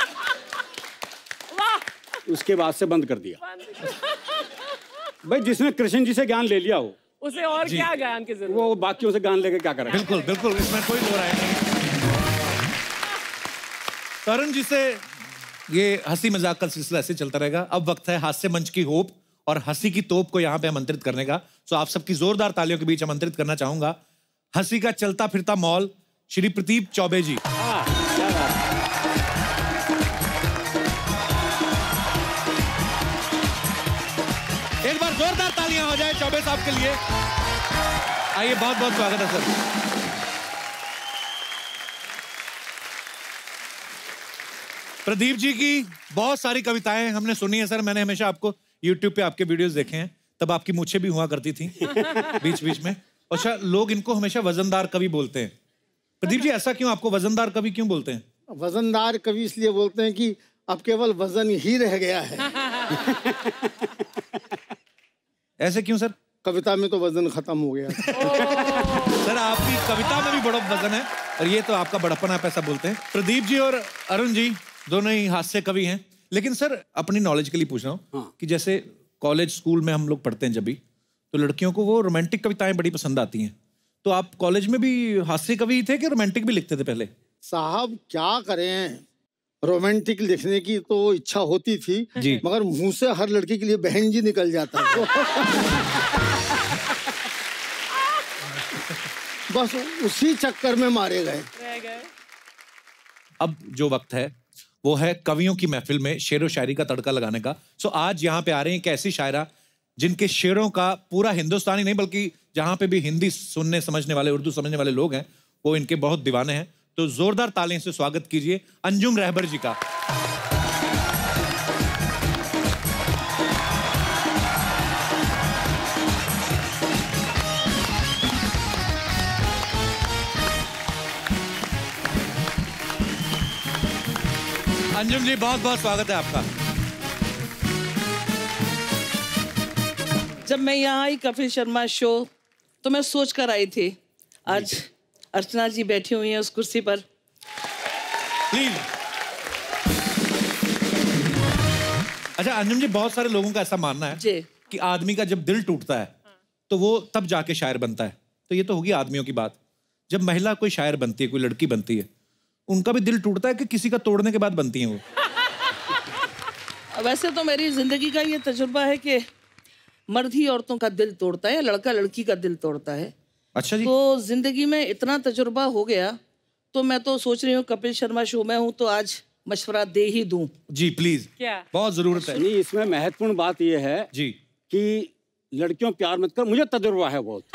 उसके बाद से बंद कर दिया। भाई जिसने कृष्ण जी से ज्ञान ले लिया हो उसे और क्या ज्ञान की जरूरत? वो बाकियों से ज्ञान लेके क्या करेगा? बिल्कुल बिल्कुल, इसमें कोई दो राय नहीं। अरुण जी से ये हंसी मजाक का सिलसिला ऐसे चलता रहेगा। अब वक्त है हास्य मंच की होप और हंसी की तोप को यहाँ पे आमंत्रित करने का। तो आप सबकी जोरदार तालियों के बीच आमंत्रित करना चाहूंगा हंसी का चलता फिरता मॉल श्री प्रदीप चौबे जी। एक बार जोरदार तालियां हो जाए चौबे साहब के लिए। आइए, बहुत बहुत स्वागत है सर। प्रदीप जी की बहुत सारी कविताएं हमने सुनी है सर। मैंने हमेशा आपको YouTube पे आपके वीडियोस देखे हैं, तब आपकी मूछें भी हुआ करती थी बीच बीच में। अच्छा, लोग इनको हमेशा वजनदार कवि बोलते हैं। प्रदीप जी, ऐसा क्यों? आपको वजनदार कवि क्यों बोलते हैं? वजनदार कवि इसलिए बोलते हैं कि अब केवल वजन ही रह गया है। ऐसे क्यों सर? कविता में तो वजन खत्म हो गया। सर आपकी कविता में भी बड़ा वजन है और ये तो आपका बड़प्पन, आप ऐसा बोलते हैं। प्रदीप जी और अरुण जी दोनों ही हास्य कवि हैं, लेकिन सर अपनी नॉलेज के लिए पूछ रहा हूँ कि जैसे कॉलेज स्कूल में हम लोग पढ़ते हैं जब भी, तो लड़कियों को वो रोमांटिक कविताएं बड़ी पसंद आती हैं। तो आप कॉलेज में भी हास्य कवि थे कि रोमांटिक भी लिखते थे पहले? साहब क्या करें, रोमांटिक लिखने की तो इच्छा होती थी जी, मगर मुंह से हर लड़की के लिए बहन जी निकल जाता है। बस उसी चक्कर में मारे गए। अब जो वक्त है वो है कवियों की महफिल में शेरो शायरी का तड़का लगाने का। सो आज यहाँ पे आ रहे हैं एक ऐसी शायरा जिनके शेरों का पूरा हिंदुस्तानी नहीं बल्कि जहाँ पे भी हिंदी सुनने समझने वाले, उर्दू समझने वाले लोग हैं, वो इनके बहुत दीवाने हैं। तो जोरदार तालियों से स्वागत कीजिए अंजुम रहबर जी का। अंजुम जी बहुत बहुत स्वागत है आपका। जब मैं यहाँ आई कपिल शर्मा शो तो मैं सोच कर आई थी, आज अर्चना जी बैठी हुई हैं उस कुर्सी पर। प्लीज। अच्छा अंजुम जी, बहुत सारे लोगों का ऐसा मानना है कि आदमी का जब दिल टूटता है तो वो तब जाके शायर बनता है। तो ये तो होगी आदमियों की बात। जब महिला कोई शायर बनती है, कोई लड़की बनती है, उनका भी दिल टूटता है कि किसी का तोड़ने के बाद बनती हैं वो? वैसे तो मेरी जिंदगी का ये तजुर्बा है कि मर्द ही औरतों का दिल तोड़ता है, लड़का लड़की का दिल तोड़ता है। अच्छा जी। तो जिंदगी में इतना तजुर्बा हो गया तो मैं तो सोच रही हूँ कपिल शर्मा शो में हूँ तो आज मशवरा दे ही दूं। जी प्लीज। क्या? बहुत जरूरत है। नहीं, इसमें महत्वपूर्ण बात यह है जी कि लड़कियों प्यार मत कर, मुझे तजुर्बा है बहुत।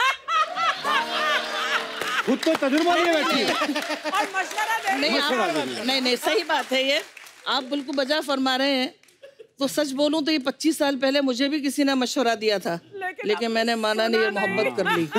खुद तो तजुर्बा नहीं बैठी और मशवरा नहीं, सही बात है ये, आप बिल्कुल बजा फरमा रहे हैं। तो सच बोलूं तो ये 25 साल पहले मुझे भी किसी ने मशवरा दिया था, लेकिन मैंने माना नहीं और मोहब्बत कर ली।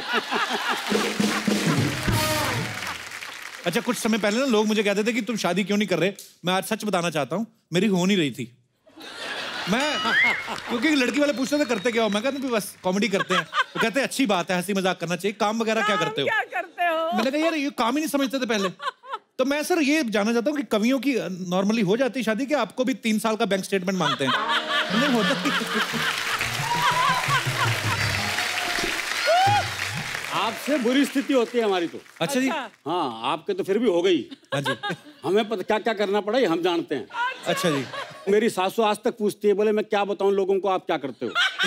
अच्छा कुछ समय पहले ना लोग मुझे कहते थे कि तुम शादी क्यों नहीं कर रहे। मैं आज सच बताना चाहता हूँ, मेरी हो नहीं रही थी। मैं क्योंकि लड़की वाले पूछते थे करते क्या हो, मैं कहता बस कॉमेडी करते हैं। तो कहते हैं अच्छी बात है, हंसी मजाक करना चाहिए, काम वगैरह क्या करते हो? मैंने कहा यार ये काम ही नहीं समझते थे पहले। तो मैं सर ये जानना चाहता हूँ कि कवियों की नॉर्मली हो जाती है शादी, कि आपको भी 3 साल का बैंक स्टेटमेंट मांगते हैं? नहीं होता। आपसे बुरी स्थिति होती है हमारी तो। अच्छा जी। हाँ, आपके तो फिर भी हो गई। हाँ जी। हमें पता क्या क्या करना पड़ा हम जानते हैं। अच्छा जी। मेरी सासू आज तक पूछती है, बोले मैं क्या बताऊं लोगों को आप क्या करते हो।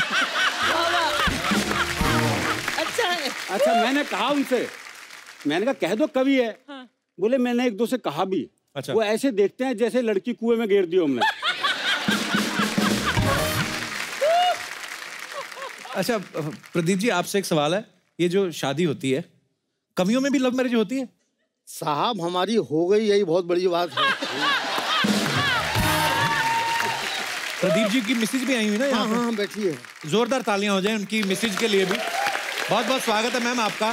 अच्छा मैंने कहा उनसे, मैंने कहा कह दो कवि है। हाँ। बोले मैंने एक दो से कहा भी। अच्छा। वो ऐसे देखते हैं जैसे लड़की कुएं में गिर दी हमने। अच्छा प्रदीप जी, आपसे एक सवाल है, ये जो शादी होती है कवियों में भी लव मैरिज होती है? साहब हमारी हो गई, यही बहुत बड़ी बात है। प्रदीप जी की मिसेज भी आई हुई ना यहाँ? हाँ, बैठी है। जोरदार तालियां हो जाएं उनकी मिसेज के लिए भी। बहुत बहुत स्वागत है मैम आपका।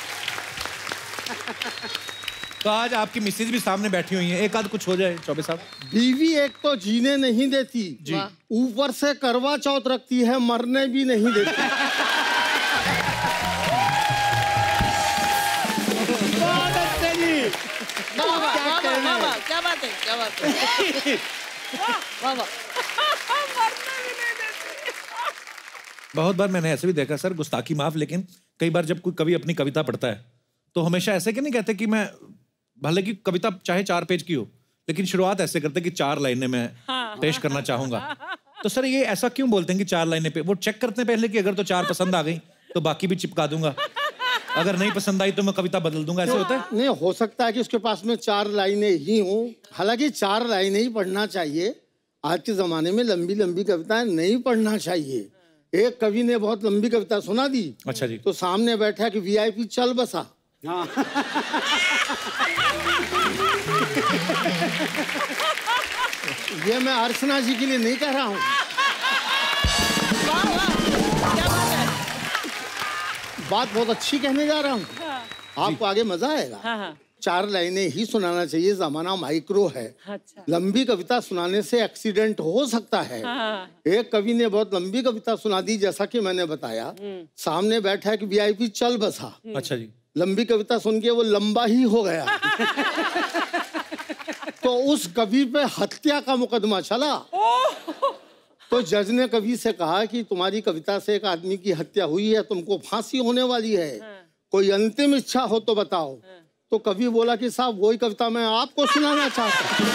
तो आज आपकी मिसेज भी सामने बैठी हुई है, एक आध कुछ हो जाए चौबे साहब। बीवी एक तो जीने नहीं देती जी, ऊपर से करवा चौथ रखती है, मरने भी नहीं देती। क्या बात है, क्या बात है। बहुत बार मैंने ऐसे भी देखा सर, गुस्ताखी माफ, लेकिन कई बार जब कोई कवि अपनी कविता पढ़ता है तो हमेशा ऐसे कि नहीं कहते कि मैं, भले की कविता चाहे 4 पेज की हो, लेकिन शुरुआत ऐसे करते कि 4 लाइनें मैं पेश करना चाहूंगा। तो सर ये ऐसा क्यों बोलते हैं कि 4 लाइनें पे? वो चेक करते हैं पहले कि अगर तो 4 पसंद आ गई तो बाकी भी चिपका दूंगा, अगर नहीं पसंद आई तो मैं कविता बदल दूंगा, ऐसे होता है? नहीं, हो सकता है कि उसके पास में 4 लाइनें ही हों। हालांकि 4 लाइनें ही पढ़ना चाहिए। आज के जमाने में लंबी लंबी कविताएं नहीं पढ़ना चाहिए। एक कवि ने बहुत लंबी कविता सुना दी। अच्छा जी। तो सामने बैठा कि वीआईपी चल बसा। हाँ। ये मैं अर्चना जी के लिए नहीं कह रहा हूँ। बात बहुत अच्छी कहने जा रहा हूँ। आपको आगे मजा आएगा। 4 लाइनें ही सुनाना चाहिए, जमाना माइक्रो है। अच्छा। लंबी कविता सुनाने से एक्सीडेंट हो सकता है। एक कवि ने बहुत लंबी कविता सुना दी, जैसा कि मैंने बताया, सामने बैठा है कि वीआईपी चल बसा। अच्छा जी। लंबी कविता सुन के वो लंबा ही हो गया। तो उस कवि पे हत्या का मुकदमा चला। तो जज ने कवि से कहा कि तुम्हारी कविता से एक आदमी की हत्या हुई है, तुमको फांसी होने वाली है, कोई अंतिम इच्छा हो तो बताओ। तो कवि बोला कि साहब वही कविता मैं आपको सुनाना चाहता हूँ।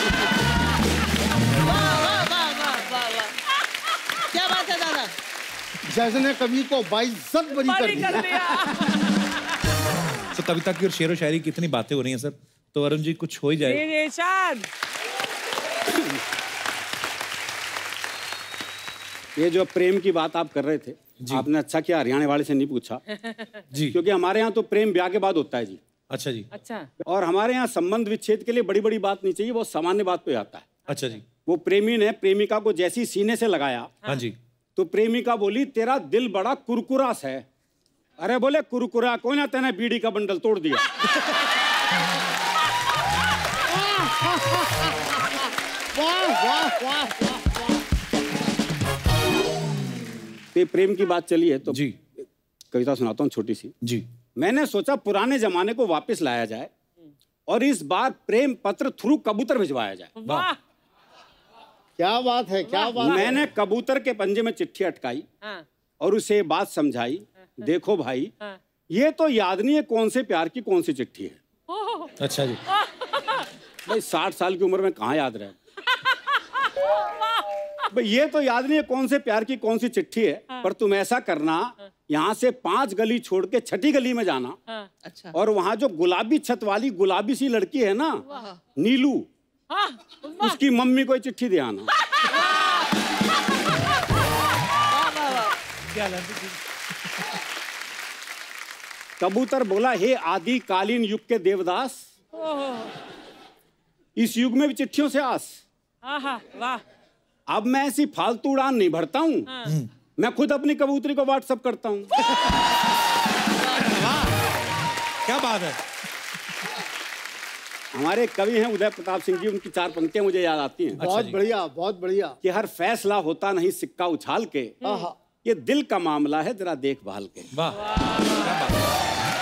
क्या बात है दादा। जज ने कवि को बाइज्जत बरी कर दिया। तो कविता की और शेर व शायरी की कितनी बातें हो रही हैं सर, तो अरुण जी कुछ हो ही जाए। ये जो प्रेम की बात आप कर रहे थे, आपने अच्छा किया हरियाणा वाले से नहीं पूछा जी, क्योंकि हमारे यहाँ तो प्रेम ब्याह के बाद होता है जी। अच्छा जी। अच्छा। और हमारे यहाँ संबंध विच्छेद के लिए बड़ी बड़ी बात नहीं चाहिए, बहुत सामान्य बात पे आता है। अच्छा जी। वो प्रेमी ने प्रेमिका को जैसी सीने से लगाया, हाँ जी, तो प्रेमिका बोली तेरा दिल बड़ा कुरकुरास है। अरे बोले कुरकुरा कौन है, तेने बीड़ी का बंडल तोड़ दिया। तो प्रेम की बात चली है तो जी कविता सुनाता हूँ छोटी सी जी। मैंने सोचा पुराने जमाने को वापस लाया जाए और इस बार प्रेम पत्र थ्रू कबूतर भिजवाया जाए। वाह, क्या बात है, क्या बात है। मैंने कबूतर के पंजे में चिट्ठी अटकाई और उसे बात समझाई, देखो भाई ये तो याद नहीं है कौन से प्यार की कौन सी चिट्ठी है। अच्छा जी। भाई 60 साल की उम्र में कहाँ याद रहे भाई, ये तो याद नहीं है कौन से प्यार की कौन सी चिट्ठी है, पर तुम ऐसा करना यहाँ से 5 गली छोड़ के 6ठी गली में जाना। अच्छा। और वहाँ जो गुलाबी छत वाली गुलाबी सी लड़की है ना, नीलू, उसकी मम्मी को चिट्ठी दे आना। कबूतर बोला हे आदि कालीन युग के देवदास, इस युग में भी चिट्ठियों से आस। वाह। अब मैं ऐसी फालतू उड़ान नहीं भरता हूँ, मैं खुद अपनी कबूतरी को व्हाट्सएप करता हूँ। क्या बात है। हमारे कवि हैं उदय प्रताप सिंह जी, उनकी 4 पंक्तियां मुझे याद आती हैं। बहुत बढ़िया, बहुत बढ़िया। कि हर फैसला होता नहीं सिक्का उछाल के, ये दिल का मामला है जरा देखभाल के। वाह, क्या बात है।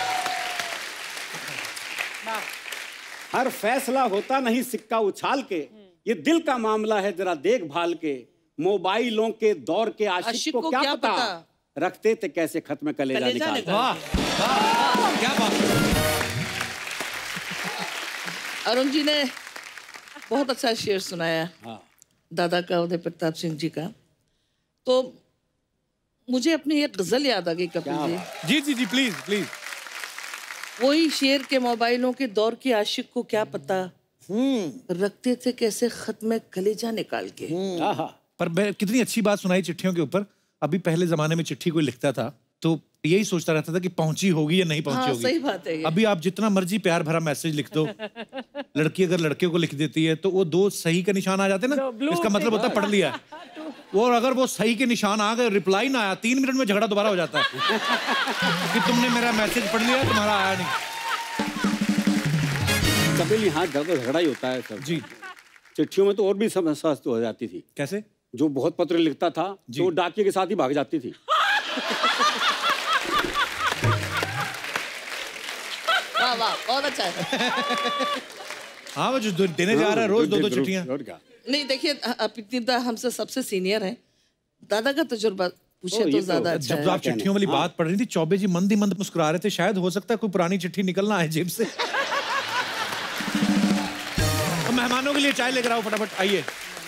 हर फैसला होता नहीं सिक्का उछाल के, ये दिल का मामला है जरा देखभाल के। मोबाइलों के दौर के आशिक को क्या पता, रखते थे कैसे खत्म कलेजा निकाल। वाह, क्या बात है। अरुण जी ने बहुत अच्छा शेर सुनाया। दादा का, उदय प्रताप सिंह जी का। तो मुझे अपनी एक गजल याद आ गई कपिल जी। जी जी जी, प्लीज प्लीज। वही शेर के मोबाइलों के दौर के आशिक को क्या पता, रखते थे कैसे खत्म कलेजा निकाल के। पर कितनी अच्छी बात सुनाई चिट्ठियों के ऊपर। अभी पहले जमाने में चिट्ठी कोई लिखता था तो यही सोचता रहता था कि पहुंची होगी या नहीं पहुंची होगी। सही बात है ये। अभी आप जितना मर्जी प्यार भरा मैसेज लिख दो, लड़की अगर लड़के को लिख देती है तो वो 2 सही के निशान आ जाते हैं ना, इसका मतलब होता है पढ़ लिया। और अगर वो सही के निशान आ गए, रिप्लाई ना आया, 3 मिनट में झगड़ा दोबारा हो जाता है कि तुमने मेरा मैसेज पढ़ लिया, तुम्हारा आया नहीं। कपिल, यहाँ झगड़ा ही होता है सर जी। चिट्ठियों में तो और भी समस्या हो जाती थी। कैसे? जो बहुत पत्र लिखता था तो डाकिये के साथ ही भाग जाती थी। वाह वाह, बहुत अच्छा है। हाँ, वो जो देने जा रहा है रोज 2-2 चिट्ठियां। नहीं देखिए, पिता हमसे सबसे सीनियर है, दादा का तजुर्बा पूछे तो ज्यादा अच्छा है। जब आप चिट्ठियों वाली बात पढ़ रही थी, चौबे जी मंद ही मंद मुस्कुरा रहे थे। शायद हो सकता है कोई पुरानी चिट्ठी निकलना है जेब से। तो मेहमानों के लिए चाय लेकर आओ फटाफट, आइए।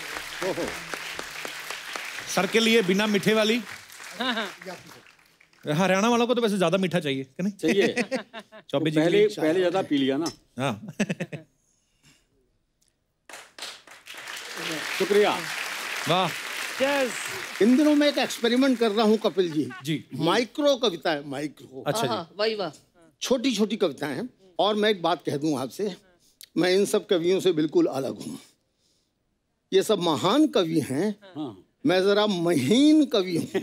सर के लिए बिना मीठे वाली। हरियाणा वालों को तो वैसे ज्यादा मीठा चाहिए कि नहीं? चाहिए। चौबे जी पहले ज्यादा पी लिया ना। हाँ। शुक्रिया। वाह। इन दिनों मैं एक एक्सपेरिमेंट कर रहा हूँ कपिल जी। जी। माइक्रो कविता है, माइक्रो। अच्छा जी। वाह वाह। छोटी छोटी कविताएं हैं। और मैं एक बात कह दूं आपसे, मैं इन सब कवियों से बिल्कुल अलग हूँ। ये सब महान कवि हैं, मैं जरा महीन कवि हूँ।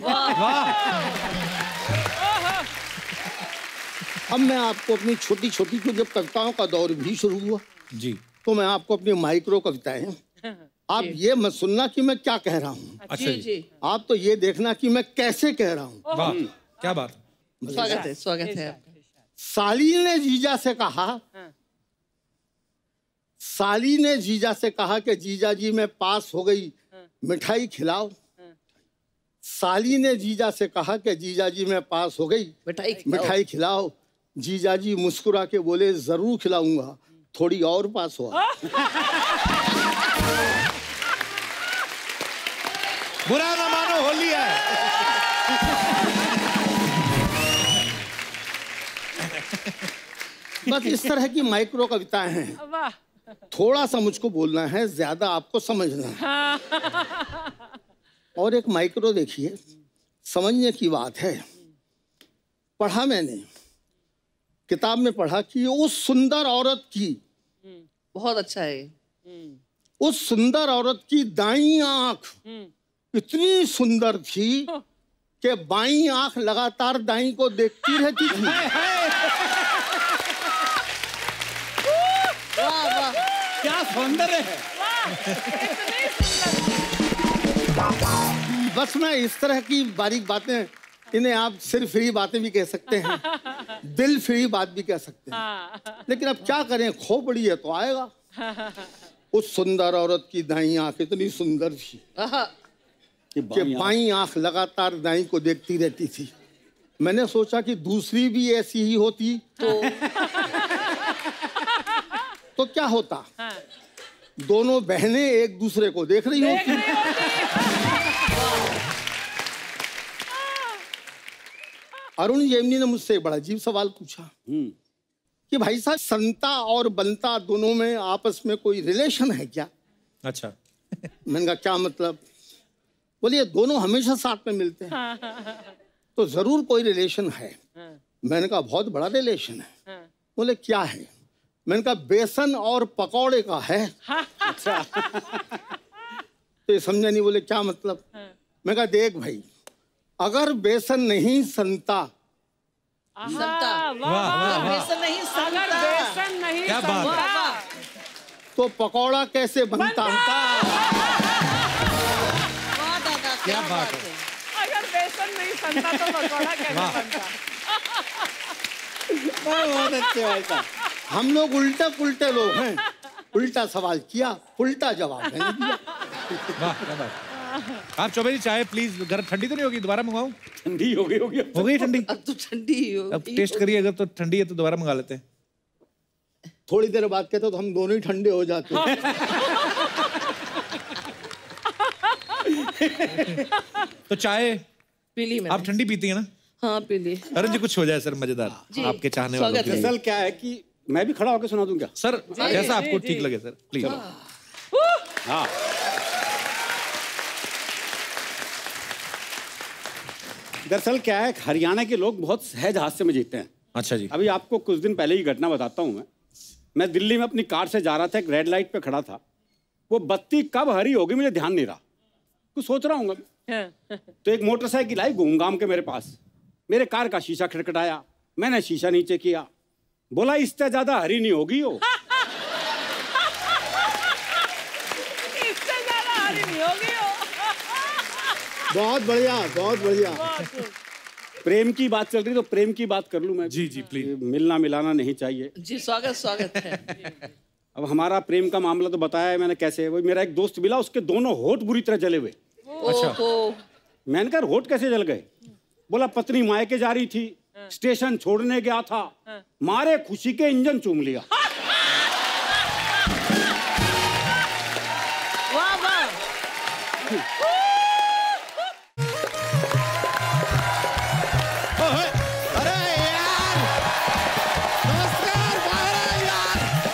अब मैं आपको अपनी छोटी छोटी, जब कविताओं का दौर भी शुरू हुआ जी, तो मैं आपको अपनी माइक्रो कविताएं, आप ये मत सुनना कि मैं क्या कह रहा हूँ। अच्छा जी। आप तो ये देखना कि मैं कैसे कह रहा हूँ। वाह, क्या बात। स्वागत है, स्वागत है। साली ने जीजा से कहा, साली ने जीजा से कहा कि जीजा जी मैं पास हो गई, मिठाई खिलाओ। साली ने जीजा से कहा कि जीजा जी मैं पास हो गई, मिठाई खिलाओ। जीजा जी मुस्कुरा के बोले जरूर खिलाऊंगा, थोड़ी और पास हो। बुरा ना मानो, होली है। बस इस तरह की माइक्रो कविताएं हैं। थोड़ा सा मुझको बोलना है, ज्यादा आपको समझना है। और एक माइक्रो देखिए, समझने की बात है। पढ़ा मैंने, किताब में पढ़ा कि उस सुंदर औरत की, बहुत अच्छा है, उस सुंदर औरत की दाईं आंख इतनी सुंदर थी कि बाईं आंख लगातार दाईं को देखती रहती थी। वाह वाह, क्या सौंदर्य है। बस मैं इस तरह की बारीक बातें, इन्हें आप सिर फ्री बातें भी कह सकते हैं, दिल फ्री बात भी कह सकते हैं, लेकिन अब क्या करें, खो पड़ी है तो आएगा। उस सुंदर औरत की दाईं आंख इतनी सुंदर थी कि बाईं आंख लगातार दाईं को देखती रहती थी। मैंने सोचा कि दूसरी भी ऐसी ही होती तो क्या होता, दोनों बहनें एक दूसरे को देख रही होती। अरुण जेमिनी ने मुझसे एक बड़ा अजीब सवाल पूछा कि भाई साहब, संता और बनता दोनों में आपस में कोई रिलेशन है क्या? अच्छा। मैंने कहा क्या मतलब? बोलिए दोनों हमेशा साथ में मिलते हैं तो जरूर कोई रिलेशन है। मैंने कहा बहुत बड़ा रिलेशन है। बोले क्या है? मैंने कहा बेसन और पकौड़े का है। अच्छा। तो ये समझा नहीं। बोले क्या मतलब? मैं कहा देख भाई, अगर बेसन नहीं संता, बेसन नहीं क्या बात है, तो पकौड़ा कैसे बनता? क्या बात है। अगर बेसन नहीं संता तो पकौड़ा कैसे बनता? बहुत अच्छे भाई साहब। हम लोग उल्टे पुल्टे लोग हैं। उल्टा सवाल किया, उल्टा जवाब मैंने दिया। वाह क्या बात। आप चौबे जी चाय प्लीज, घर ठंडी तो नहीं होगी? दोबारा मंगवाऊं? ठंडी हो गई ठंडी। अब तो ठंडी हो, अब टेस्ट करिए, अगर तो ठंडी है तो दोबारा मंगा लेते हैं। थोड़ी देर बाद कहते तो हम दोनों ही ठंडे हो जाते हैं। तो चाय पी ली मैंने। आप ठंडी पीती है ना? हाँ पी ली। अरुण जी कुछ हो जाए सर मजेदार आपके चाहने वालों के लिए। दरअसल क्या है कि मैं भी खड़ा होकर सुना दूं क्या? सर जैसा आपको ठीक लगे सर, प्लीज। हाँ, दरअसल क्या है, हरियाणा के लोग बहुत सहज हास्य में जीते हैं। अच्छा जी। अभी आपको कुछ दिन पहले ही घटना बताता हूँ। मैं दिल्ली में अपनी कार से जा रहा था, एक रेड लाइट पे खड़ा था। वो बत्ती कब हरी होगी मुझे ध्यान नहीं रहा, कुछ सोच रहा हूँ। तो एक मोटरसाइकिल आई घूम के मेरे पास, मेरे कार का शीशा खटखटाया। मैंने शीशा नीचे किया, बोला इससे ज्यादा हरी नहीं होगी हो। इससे ज्यादा हरी नहीं होगी हो। बहुत बढ़िया, बहुत बढ़िया। प्रेम की बात चल रही तो प्रेम की बात कर लूं मैं? जी जी प्लीज। मिलना मिलाना नहीं चाहिए जी। स्वागत है। अब हमारा प्रेम का मामला तो बताया है मैंने कैसे। वो मेरा एक दोस्त मिला, उसके दोनों होठ बुरी तरह जले हुए। अच्छा। मैंने कहा होठ कैसे जल गए? बोला पत्नी मायके जा रही थी, स्टेशन छोड़ने गया था, मारे खुशी के इंजन चूम लिया। वाह वाह। अरे यार, नमस्कार यार।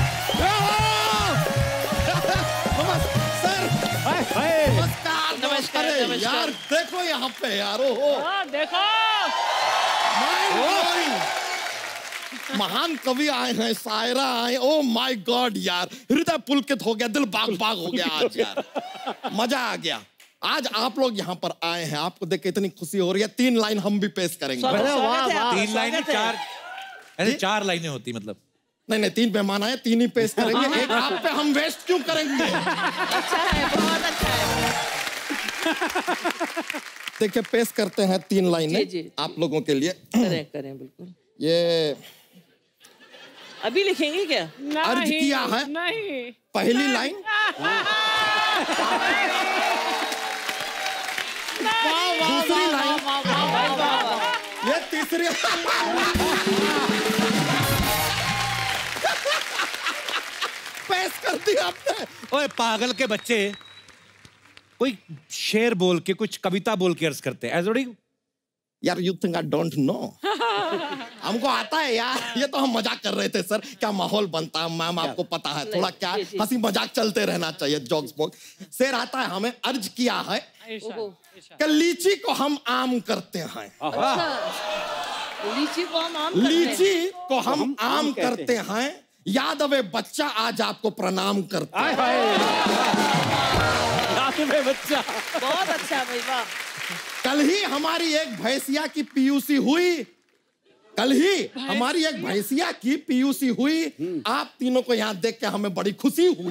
नमस्कार। अरे यार देखो यहाँ पे यार, देखो महान कवि आए हैं, शायरा आए। ओ माय गॉड यार, हृदय पुलकित हो गया, दिल बाग बाग हो गया आज यार। मजा आ गया। आज आप लोग यहाँ पर आए हैं, आपको देख के इतनी खुशी हो रही है। 3 लाइन हम भी पेश करेंगे। 3 लाइनें, 4 ऐसे 4 लाइनें होती मतलब? नहीं 3 मेहमान आए, 3 ही पेश करेंगे। एक आप पे हम वेस्ट क्यों करेंगे? अच्छा है, बहुत अच्छा है। देखिए पेश करते हैं 3 लाइनें आप लोगों के लिए। करें बिल्कुल। ये अभी लिखेंगे क्या? अर्ज किया है। नहीं। पहली लाइन दूसरी लाइन, ये तीसरी। पेश कर दिया आपने। ओए पागल के बच्चे, कोई शेर बोल के, कुछ कविता बोल के अर्ज करते हैं। यार you think I don't know? हमको आता है यार, ये तो हम मजाक कर रहे थे सर, क्या माहौल बनता है मैम, आपको पता है थोड़ा क्या हंसी मजाक चलते रहना चाहिए, जोक्स बोक। शेर आता है, हमें अर्ज किया है कि लीची को हम आम करते हैं, लीची को हम आम करते हैं, यादव बच्चा आज आपको प्रणाम करते हैं। यादव बच्चा बहुत अच्छा भाई, वाह। कल ही हमारी एक भैंसिया की पीयूसी हुई, कल ही हमारी एक भैंसिया की पीयूसी हुई, आप तीनों को यहाँ देख के हमें बड़ी खुशी हुई।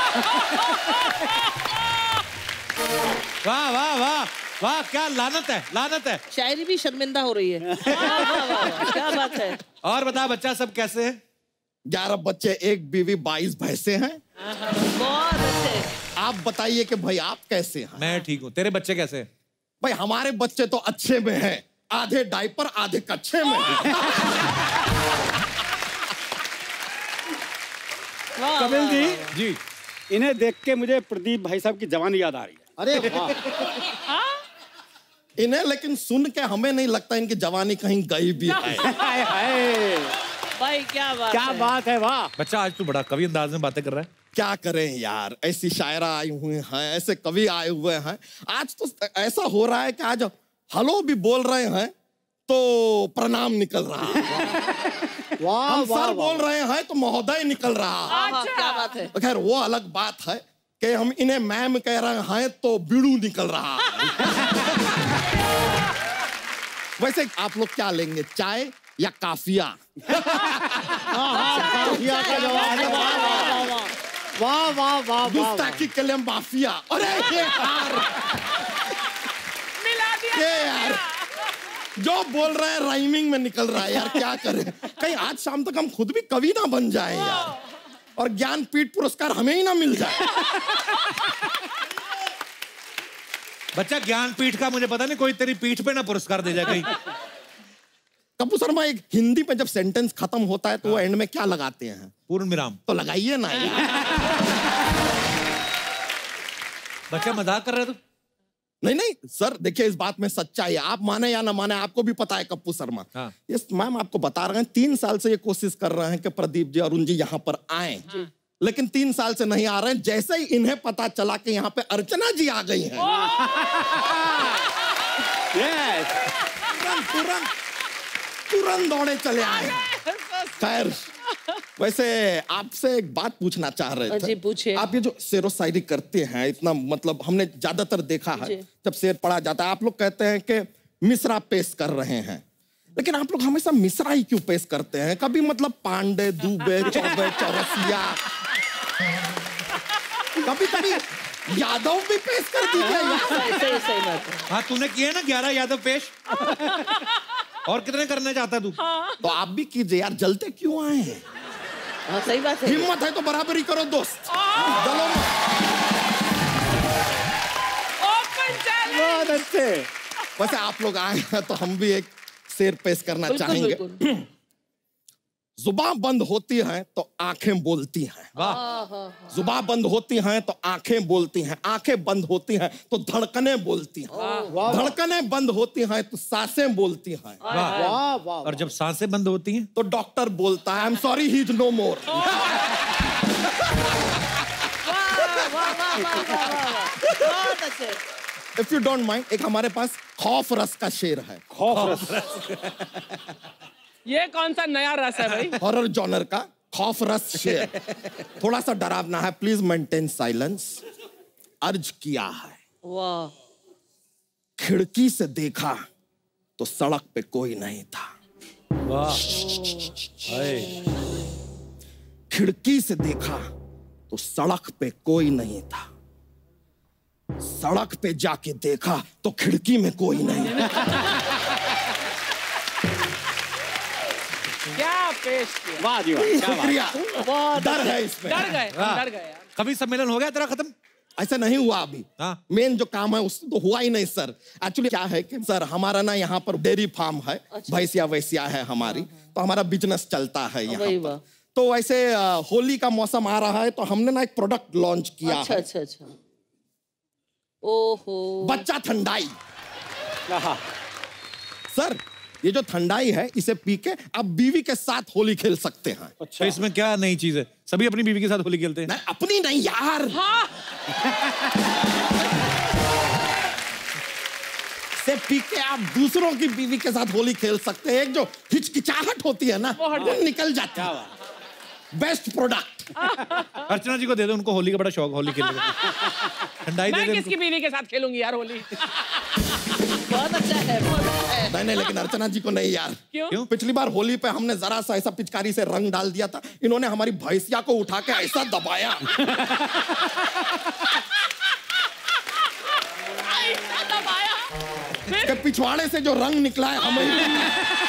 वाह वाह वाह वाह, क्या लानत है, लानत है। शायरी भी शर्मिंदा हो रही है। क्या बात है। और बता बच्चा सब कैसे है? 11 बच्चे, 1 बीवी, 22 भैंसे हैं। बहुत अच्छे। आप बताइए कि भाई आप कैसे हैं? मैं ठीक हूँ, तेरे बच्चे कैसे हैं? भाई हमारे बच्चे तो अच्छे में हैं, आधे डायपर आधे कच्चे में। कपिल जी, इन्हें देख के मुझे प्रदीप भाई साहब की जवानी याद आ रही है। अरे वाह। इन्हें लेकिन सुन के हमें नहीं लगता इनकी जवानी कहीं गई भी है। भाई क्या बात है, वाह। बच्चा आज तू बड़ा कवि अंदाज में बातें कर रहा है। क्या करें यार, ऐसी शायरा आई हुई हैं, ऐसे कवि आए हुए हैं। आज तो ऐसा हो रहा है कि आज हेलो भी बोल रहे हैं तो प्रणाम निकल रहा है। हम सर बोल रहे हैं तो महोदय निकल रहा है। क्या बात है। खैर वो अलग बात है कि हम इन्हें मैम कह रहे हैं तो बीड़ू निकल रहा है। वैसे आप लोग क्या लेंगे, चाय या काफिया? काफिया का जवाब है। वाह वाह वाह, गुस्ताखी के लिए माफिया। अरे यार, मिला दिया यार जो बोल रहे हैं राइमिंग में निकल रहा है यार, क्या करें। कहीं आज शाम तक हम खुद भी कवि ना बन जाए यार, और ज्ञानपीठ पुरस्कार हमें ही ना मिल जाए। बच्चा ज्ञानपीठ का मुझे पता नहीं, कोई तेरी पीठ पे ना पुरस्कार दे जाए कहीं। कपूर शर्मा, एक हिंदी में जब सेंटेंस खत्म होता है तो वो एंड में क्या लगाते हैं? पूर्ण विराम। तो लगाइए ना यार। बच्चा मजाक कर रहे तू? नहीं नहीं सर, देखिए इस बात में सच्चाई है, आप माने या ना माने, आपको भी पता है कप्पू शर्मा। इस मैम आपको बता रहे हैं, 3 साल से ये कोशिश कर रहे हैं कि प्रदीप जी, अरुण जी यहाँ पर आए, लेकिन 3 साल से नहीं आ रहे हैं। जैसे ही इन्हें पता चला कि यहाँ पे अर्चना जी आ गई हैं, तुरंत दौड़े चले आए। खैर, वैसे आपसे एक बात पूछना चाह रहे थे। जी पूछिए। आप ये जो शेरो शायरी करते हैं, इतना मतलब हमने ज्यादातर देखा है जब शेर पढ़ा जाता है, आप लोग कहते हैं कि मिसरा पेश कर रहे हैं, लेकिन आप लोग हमेशा मिसरा ही क्यों पेश करते हैं? कभी मतलब पांडे, दुबे, चौबे, चौरसिया, कभी कभी यादव भी पेश कर दीजिए। सही बात है। हाँ, तूने किए ना 11 यादव पेश। और कितने करना चाहता तू? तो आप भी कीजिए यार, जलते क्यों आए हैं? हाँ सही बात है। हिम्मत है तो बराबरी करो दोस्त। जलो बहुत अच्छे। वैसे आप लोग आए हैं तो हम भी एक शेर पेश करना चाहेंगे। जुबान बंद होती है तो आंखें बोलती हैं। जुबान बंद होती हैं तो आंखें बोलती हैं, आंखें बंद होती हैं तो धड़कनें बोलती हैं, धड़कनें बंद होती हैं तो सांसें बोलती हैं, और जब सांसें बंद होती हैं तो डॉक्टर बोलता है I am sorry he is no more. If you don't mind, एक हमारे पास खौफ रस का शेर है। खौफ रस। ये कौन सा नया रस है भाई? हॉरर जॉनर का खौफ रस शेर, थोड़ा सा डरावना है, प्लीज मेंटेन साइलेंस। अर्ज किया है, वाह। खिड़की से देखा तो सड़क पे कोई नहीं था। वाह। खिड़की से देखा तो सड़क पे कोई नहीं था, सड़क पे जाके देखा तो खिड़की में कोई नहीं था। क्या पेश किया। वाह जी वाह, शुक्रिया। डर है इसमें। डर गए यार। कभी सम्मेलन हो गया तेरा खत्म? ऐसा नहीं हुआ अभी। मेन जो काम है उससे तो हुआ ही नहीं सर। एक्चुअली क्या है कि सर हमारा ना यहाँ पर डेयरी फार्म है, भैंसिया वैसिया है हमारी, तो हमारा बिजनेस चलता है यहाँ पर। तो ऐसे होली का मौसम आ रहा है तो हमने ना एक प्रोडक्ट लॉन्च किया। अच्छा अच्छा अच्छा। ओहो। बच्चा ठंडाई। सर ये जो ठंडाई है इसे पी के आप बीवी के साथ होली खेल सकते हैं। अच्छा, इसमें क्या नई चीज है? सभी अपनी बीवी के साथ होली खेलते हैं। नहीं, अपनी नहीं यार। हाँ। से पी के आप दूसरों की बीवी के साथ होली खेल सकते हैं। एक जो हिचकिचाहट होती है ना वो निकल जाती है। Best product. अर्चना जी को दे दो, उनको होली का बड़ा शौक, होली खेलने का। ठंडाई दे दो। मैं किसकी बीवी के साथ खेलूंगी यार होली? बहुत अच्छा है, बहुत अच्छा है। नहीं, लेकिन अर्चना जी को नहीं यार। क्यों? पिछली बार होली पे हमने जरा सा ऐसा पिचकारी से रंग डाल दिया था, इन्होंने हमारी भैंसिया को उठा के ऐसा दबाया। के पिछवाड़े से जो रंग निकला है हमें।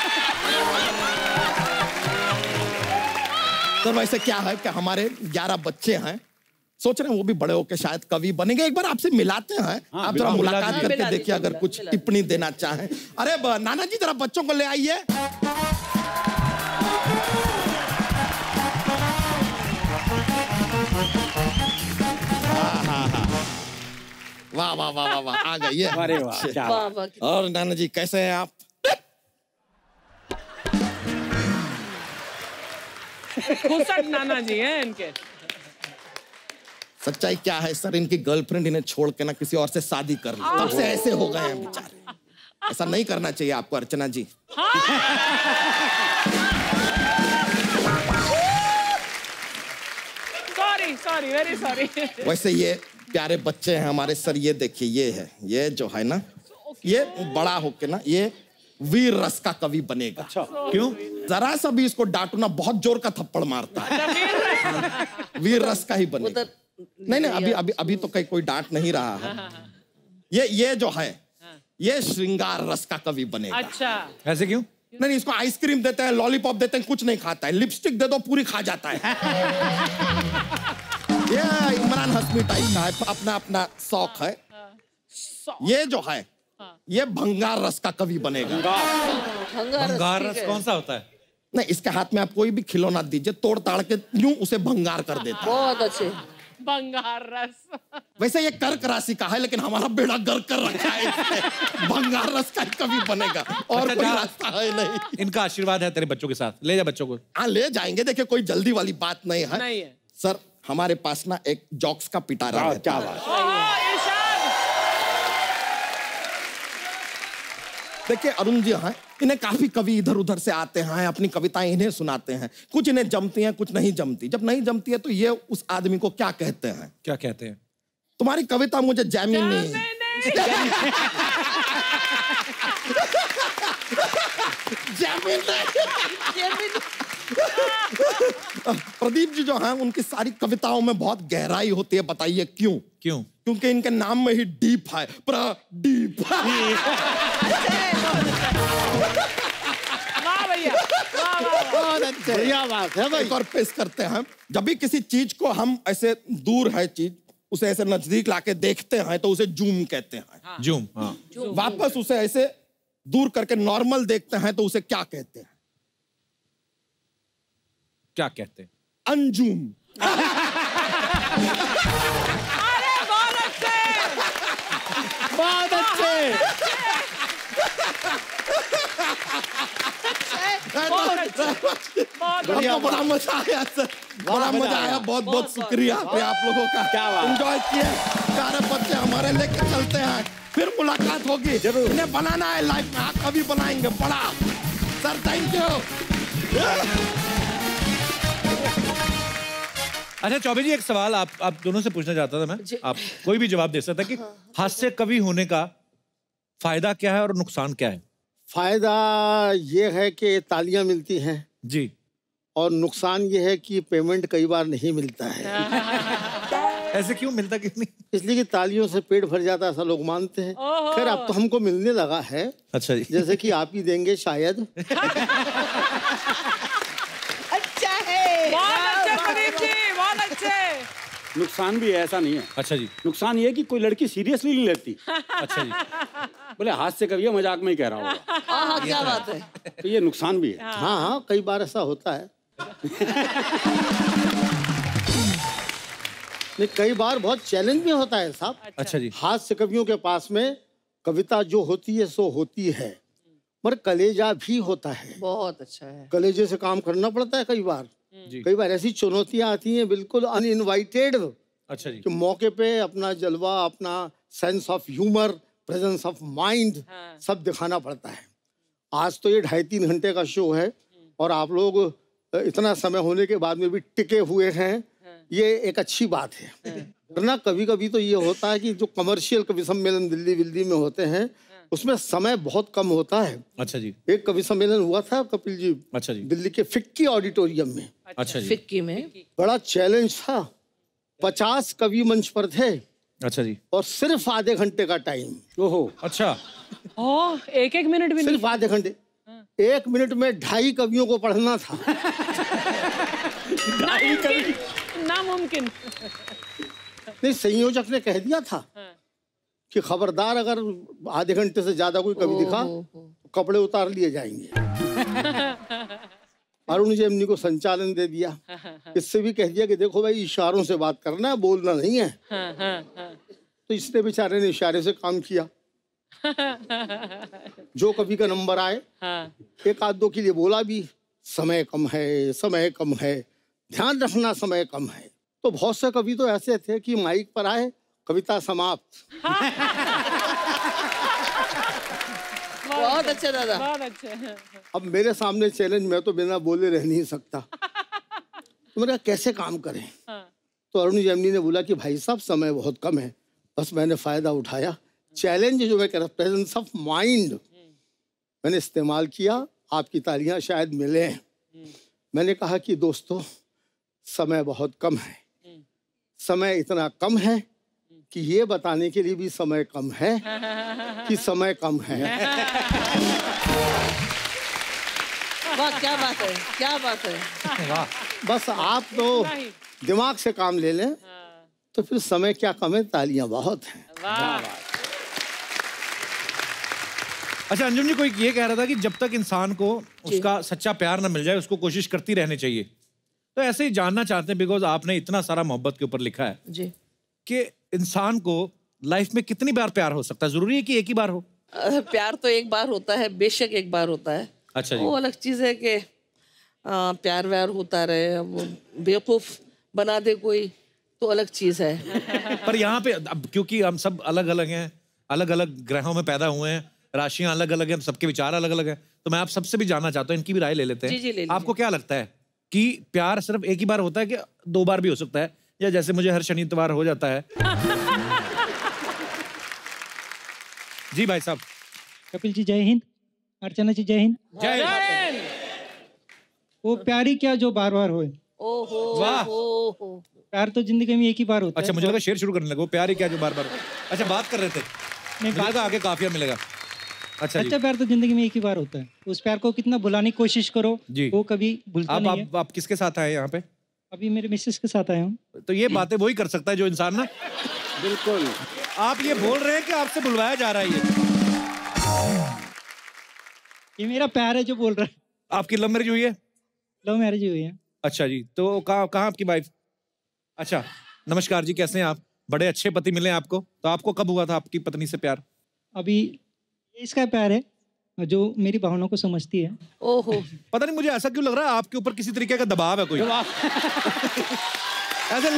तो वैसे क्या है कि हमारे 11 बच्चे हैं, सोच रहे हैं वो भी बड़े होके शायद कवि बनेंगे। एक बार आपसे मिलाते हैं। हाँ, आप जरा मुलाकात करके देखिए अगर कुछ टिप्पणी देना चाहें। अरे नाना जी जरा बच्चों को ले आइए। वाह वाह वाह वाह वाह, आ गई है। अरे वाह। और नाना जी कैसे हैं आप? खुसट नाना जी हैं इनके। सच्चाई क्या है सर, इनकी गर्लफ्रेंड इन्हें छोड़ के ना किसी और से शादी कर ली, तब से ऐसे हो गए हैं बेचारे। ऐसा नहीं करना चाहिए आपको Archana ji. Sorry very sorry. वैसे ये प्यारे बच्चे हैं हमारे सर, ये देखिए ये है, ये जो है ना ये बड़ा होके ना ये वीर रस का कवि बनेगा। अच्छा, क्यों? जरा सा भी इसको डांटो ना बहुत जोर का थप्पड़ मारता है। वीर रस का ही बनेगा। नहीं, अभी तो कोई डांट नहीं रहा है। ये जो है ये श्रृंगार रस का कवि बनेगा। अच्छा, ऐसे क्यों? नहीं, इसको आइसक्रीम देते हैं, लॉलीपॉप देते हैं, कुछ नहीं खाता है। लिपस्टिक दे दो पूरी खा जाता है। ये इमरान हाशमी टाइप का है, अपना अपना शौक है। ये जो है ये भंगार रस का कवि बनेगा। भंगार रस कौन सा होता है? नहीं, इसके हाथ में आप कोई भी खिलौना दीजिए, तोड़ ताड़ के यूं उसे भंगार कर देता है। बहुत अच्छे। भंगार रस। वैसे ये कर्क राशि का है, लेकिन हमारा बेड़ा गर्क कर रखा है इसने। भंगार रस का ही कवि बनेगा और कोई रास्ता है नहीं। इनका आशीर्वाद है तेरे बच्चों के साथ, ले जा बच्चों को। हाँ ले जाएंगे, देखिए कोई जल्दी वाली बात नहीं है। नहीं है सर, हमारे पास ना एक जॉक्स का पिटारा है। क्या बात। देखिए अरुण जी हैं, इन्हें काफी कवि इधर उधर से आते हैं, अपनी कविताएं इन्हें सुनाते हैं। कुछ इन्हें जमती हैं, कुछ नहीं जमती। जब नहीं जमती है तो ये उस आदमी को क्या कहते हैं? क्या कहते हैं? तुम्हारी कविता मुझे जमी नहीं। प्रदीप जी जो हैं उनकी सारी कविताओं में बहुत गहराई होती है, बताइए क्यों? क्यों? क्योंकि इनके नाम में ही डीप है। प्रदीप। बढ़िया बात है भाई। एक और पेश करते हैं। जब भी किसी चीज को हम ऐसे दूर है चीज, उसे ऐसे नजदीक लाके देखते हैं तो उसे जूम कहते हैं। हाँ। जूम। हाँ। वापस उसे ऐसे दूर करके नॉर्मल देखते हैं तो उसे क्या कहते हैं? क्या कहते हैं? अंजुम। अरे बहुत अच्छे, बहुत अच्छे। बड़ा मजा आया सर, बड़ा मजा आया। बहुत बहुत शुक्रिया आप लोगों का। क्या बात। एंजॉय किए। सारे बच्चे हमारे लेके चलते हैं, फिर मुलाकात होगी जरूर। इन्हें बनाना है लाइफ में, कभी बनाएंगे बड़ा। Sir thank you. अच्छा चौबे जी, एक सवाल आप दोनों से पूछना चाहता था मैं। आप कोई भी जवाब दे सकता कि हास्य कवि होने का फायदा क्या है और नुकसान क्या है? फायदा ये है कि तालियां मिलती हैं जी, और नुकसान ये है कि पेमेंट कई बार नहीं मिलता है। ऐसे क्यों मिलता क्यों नहीं? इसलिए कि तालियों से पेट भर जाता है, ऐसा लोग मानते हैं। खैर अब तो हमको मिलने लगा है। अच्छा जी। जैसे कि आप ही देंगे शायद। अच्छा है, बहुत अच्छे प्रदीप जी, बहुत अच्छे। नुकसान भी है, ऐसा नहीं है। अच्छा जी। नुकसान ये है कि कोई लड़की सीरियसली नहीं लेती। अच्छा जी। बोले हाथ से कभी मजाक में ही कह रहा होगा। हाँ, क्या बात है। तो ये नुकसान भी है। हाँ, कई बार ऐसा होता है। नहीं, कई बार बहुत चैलेंज भी होता है साहब। अच्छा जी। हास्य कवियों के पास में कविता जो होती है सो होती है, मगर कलेजा भी होता है। बहुत अच्छा है। कलेजे से काम करना पड़ता है कई बार। कई बार ऐसी चुनौतियां आती हैं बिल्कुल अनइनवाइटेड। अच्छा जी। कि मौके पे अपना जलवा, अपना sense of humour, presence of mind सब दिखाना पड़ता है। आज तो ये 2.5-3 घंटे का शो है और आप लोग इतना समय होने के बाद में भी टिके हुए हैं, ये एक अच्छी बात है। वरना कभी कभी तो ये होता है कि जो कमर्शियल कवि सम्मेलन दिल्ली में होते हैं उसमें समय बहुत कम होता है। अच्छा जी। एक कवि सम्मेलन हुआ था कपिल जी, अच्छा जी, दिल्ली के फिक्की ऑडिटोरियम में। अच्छा जी। फिक्की में बड़ा चैलेंज था। 50 कवि मंच पर थे। अच्छा जी। और सिर्फ आधे घंटे का टाइम। ओहो, अच्छा। एक मिनट भी सिर्फ आधे घंटे। 1 मिनट में 2.5 कवियों को पढ़ना था। नामुमकिन। नहीं, संयोजक ने कह दिया था कि खबरदार अगर आधे घंटे से ज्यादा कोई कवि दिखा तो कपड़े उतार लिए जाएंगे। अरुण जेमिनी को संचालन दे दिया। इससे भी कह दिया कि देखो भाई, इशारों से बात करना है, बोलना नहीं है। तो इसने बेचारे ने इशारे से काम किया। जो कवि का नंबर आए, 1-2 के लिए बोला भी, समय कम है, समय कम है, ध्यान रखना समय कम है। तो बहुत से कवि तो ऐसे थे कि माइक पर आए, कविता समाप्त। बहुत अच्छे दादा, बहुत अच्छे। अब मेरे सामने चैलेंज, मैं तो बिना बोले रह नहीं सकता। तो मैंने कैसे काम करें? तो अरुण जेमिनी ने बोला कि भाई साहब समय बहुत कम है। बस मैंने फायदा उठाया। चैलेंज जो मैं कह रहा, प्रेजेंस ऑफ माइंड मैंने इस्तेमाल किया। आपकी तालियां शायद मिले। मैंने कहा कि दोस्तों, समय बहुत कम है। समय इतना कम है कि ये बताने के लिए भी समय कम है कि समय कम है। वाह, क्या बात है, क्या बात है। वाह। बस आप तो दिमाग से काम ले लें तो फिर समय क्या कम है, तालियां बहुत हैं। अच्छा अंजुम जी, कोई ये कह रहा था कि जब तक इंसान को उसका सच्चा प्यार ना मिल जाए, उसको कोशिश करती रहनी चाहिए। तो ऐसे ही जानना चाहते हैं, बिकॉज आपने इतना सारा मोहब्बत के ऊपर लिखा है जी, कि इंसान को लाइफ में कितनी बार प्यार हो सकता है? जरूरी है कि एक ही बार हो? प्यार तो एक बार होता है, बेशक एक बार होता है। अच्छा जी। वो अलग चीज है कि प्यार व्यार होता रहे, वो बेवकूफ बना दे कोई, तो अलग चीज है। पर यहाँ पे अब क्योंकि हम सब अलग अलग हैं, अलग अलग ग्रहों में पैदा हुए हैं, राशियां अलग अलग हैं, सबके विचार अलग अलग हैं, तो मैं आप सबसे भी जानना चाहता हूँ, इनकी भी राय ले लेते हैं। जी, जी, ले लीजिए। आपको क्या लगता है कि प्यार सिर्फ एक ही बार होता है कि 2 बार भी हो सकता है, या जैसे मुझे हर शनि इतवार हो जाता है? जी भाई साहब। कपिल जी जय हिंद, अर्चना जी जय हिंद। जय हिंद। वो प्यार ही क्या जो बार बार होए। ओहो, वाह। प्यार तो जिंदगी में एक ही बार होता है। अच्छा, मुझे लगा शेर शुरू करने लगा। वो प्यार ही क्या जो बार बार। अच्छा, बात कर रहे थे, नहीं, मुझे लगा आगे काफिया मिलेगा। अच्छा सच्चा प्यार तो जिंदगी में एक ही बार होता है। उस प्यार को कितना भुलाने की कोशिश करो जी, वो कभी भूलता नहीं है। आप किसके साथ आए यहाँ पे? अभी मेरे मिसेस के साथ आया हूँ। तो ये बातें वही कर सकता है जो इंसान ना। बिल्कुल। आप ये बोल रहे हैं कि आपसे बुलवाया जा रहा है? ये मेरा प्यार है जो बोल रहा है। आपकी लव मैरिज हुई है? लव मैरिज हुई है। अच्छा जी। तो कहाँ आपकी वाइफ? अच्छा, नमस्कार जी, कैसे हैं आप? बड़े अच्छे पति मिले आपको। तो आपको कब हुआ था आपकी पत्नी से प्यार? अभी इसका प्यार है जो मेरी भावनाओं को समझती है। ओहो, पता नहीं मुझे ऐसा क्यों लग रहा है आपके ऊपर किसी तरीके का दबाव है कोई। ऐसा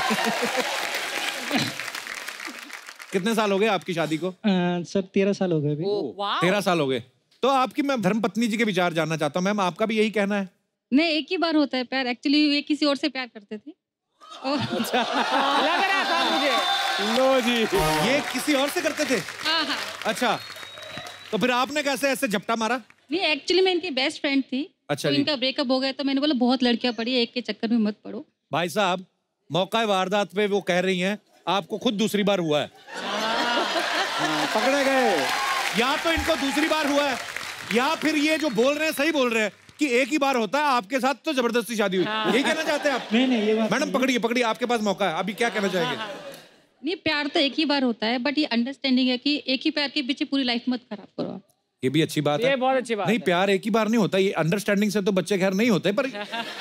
कितने साल हो गए आपकी शादी को? सब 13 साल हो गए अभी। 13 साल हो गए। तो आपकी, मैं धर्म पत्नी जी के विचार जानना चाहता हूँ। मैम, आपका भी यही कहना है? नहीं, एक ही बार होता है प्यार। एक्चुअली ये किसी और से प्यार करते थे। अच्छा, लग रहा था मुझे। लो जी, ये किसी और से करते थे? हाँ हाँ। अच्छा, तो फिर आपने कैसे ऐसे झपटा मारा? नहीं, एक्चुअली मैं इनकी बेस्ट फ्रेंड थी। अच्छा तो जी। इनका ब्रेकअप हो गया तो मैंने बोला बहुत लड़कियां पड़ी है, एक के चक्कर में मत पड़ो। भाई साहब, मौका वारदात पे वो कह रही हैं आपको खुद दूसरी बार हुआ है। पकड़े गए। या तो इनको दूसरी बार हुआ है, या फिर ये जो बोल रहे हैं सही बोल रहे हैं कि एक ही बार होता है। आपके साथ तो जबरदस्ती शादी हुई। यही कहना चाहते हैं आप? नहीं, ये बात मैडम पकड़िए, आपके पास मौका है। अभी क्या कहना चाहेंगे? नहीं, प्यार तो एक ही बार होता है, बट ये अंडरस्टैंडिंग है कि एक ही प्यार के पीछे पूरी लाइफ मत खराब करो आप। ये भी अच्छी बात है। ये बहुत अच्छी बात नहीं, है। प्यार एक ही बार नहीं होता। ये अंडरस्टैंडिंग से तो बच्चे खैर नहीं होते, पर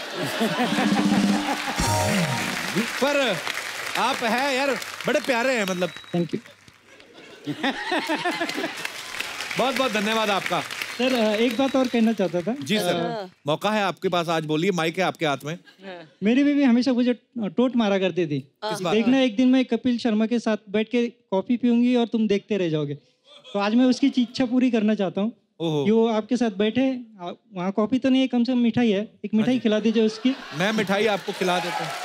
पर आप है यार, बड़े प्यारे हैं। मतलब थैंक यू। बहुत बहुत धन्यवाद आपका। सर एक बात और कहना चाहता था। जी सर, मौका है आपके पास, आज बोलिए, माइक है आपके हाथ में। मेरी बीवी हमेशा मुझे टोट मारा करती थी, देखना एक दिन मैं कपिल शर्मा के साथ बैठ के कॉफी पीऊंगी और तुम देखते रह जाओगे। तो आज मैं उसकी इच्छा पूरी करना चाहता हूँ कि वो आपके साथ बैठे, वहाँ कॉफी तो नहीं है, कम से कम मिठाई है, एक मिठाई खिला दीजिए उसकी। मैं मिठाई आपको खिला देता हूँ।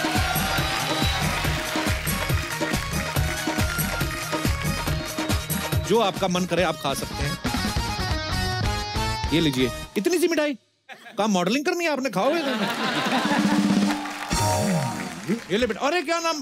जो आपका मन करे आप खा सकते हैं। ये लीजिए, इतनी सी मिठाई, काम मॉडलिंग करनी है आपने, खाओगे? ये ले बेटा। अरे क्या नाम?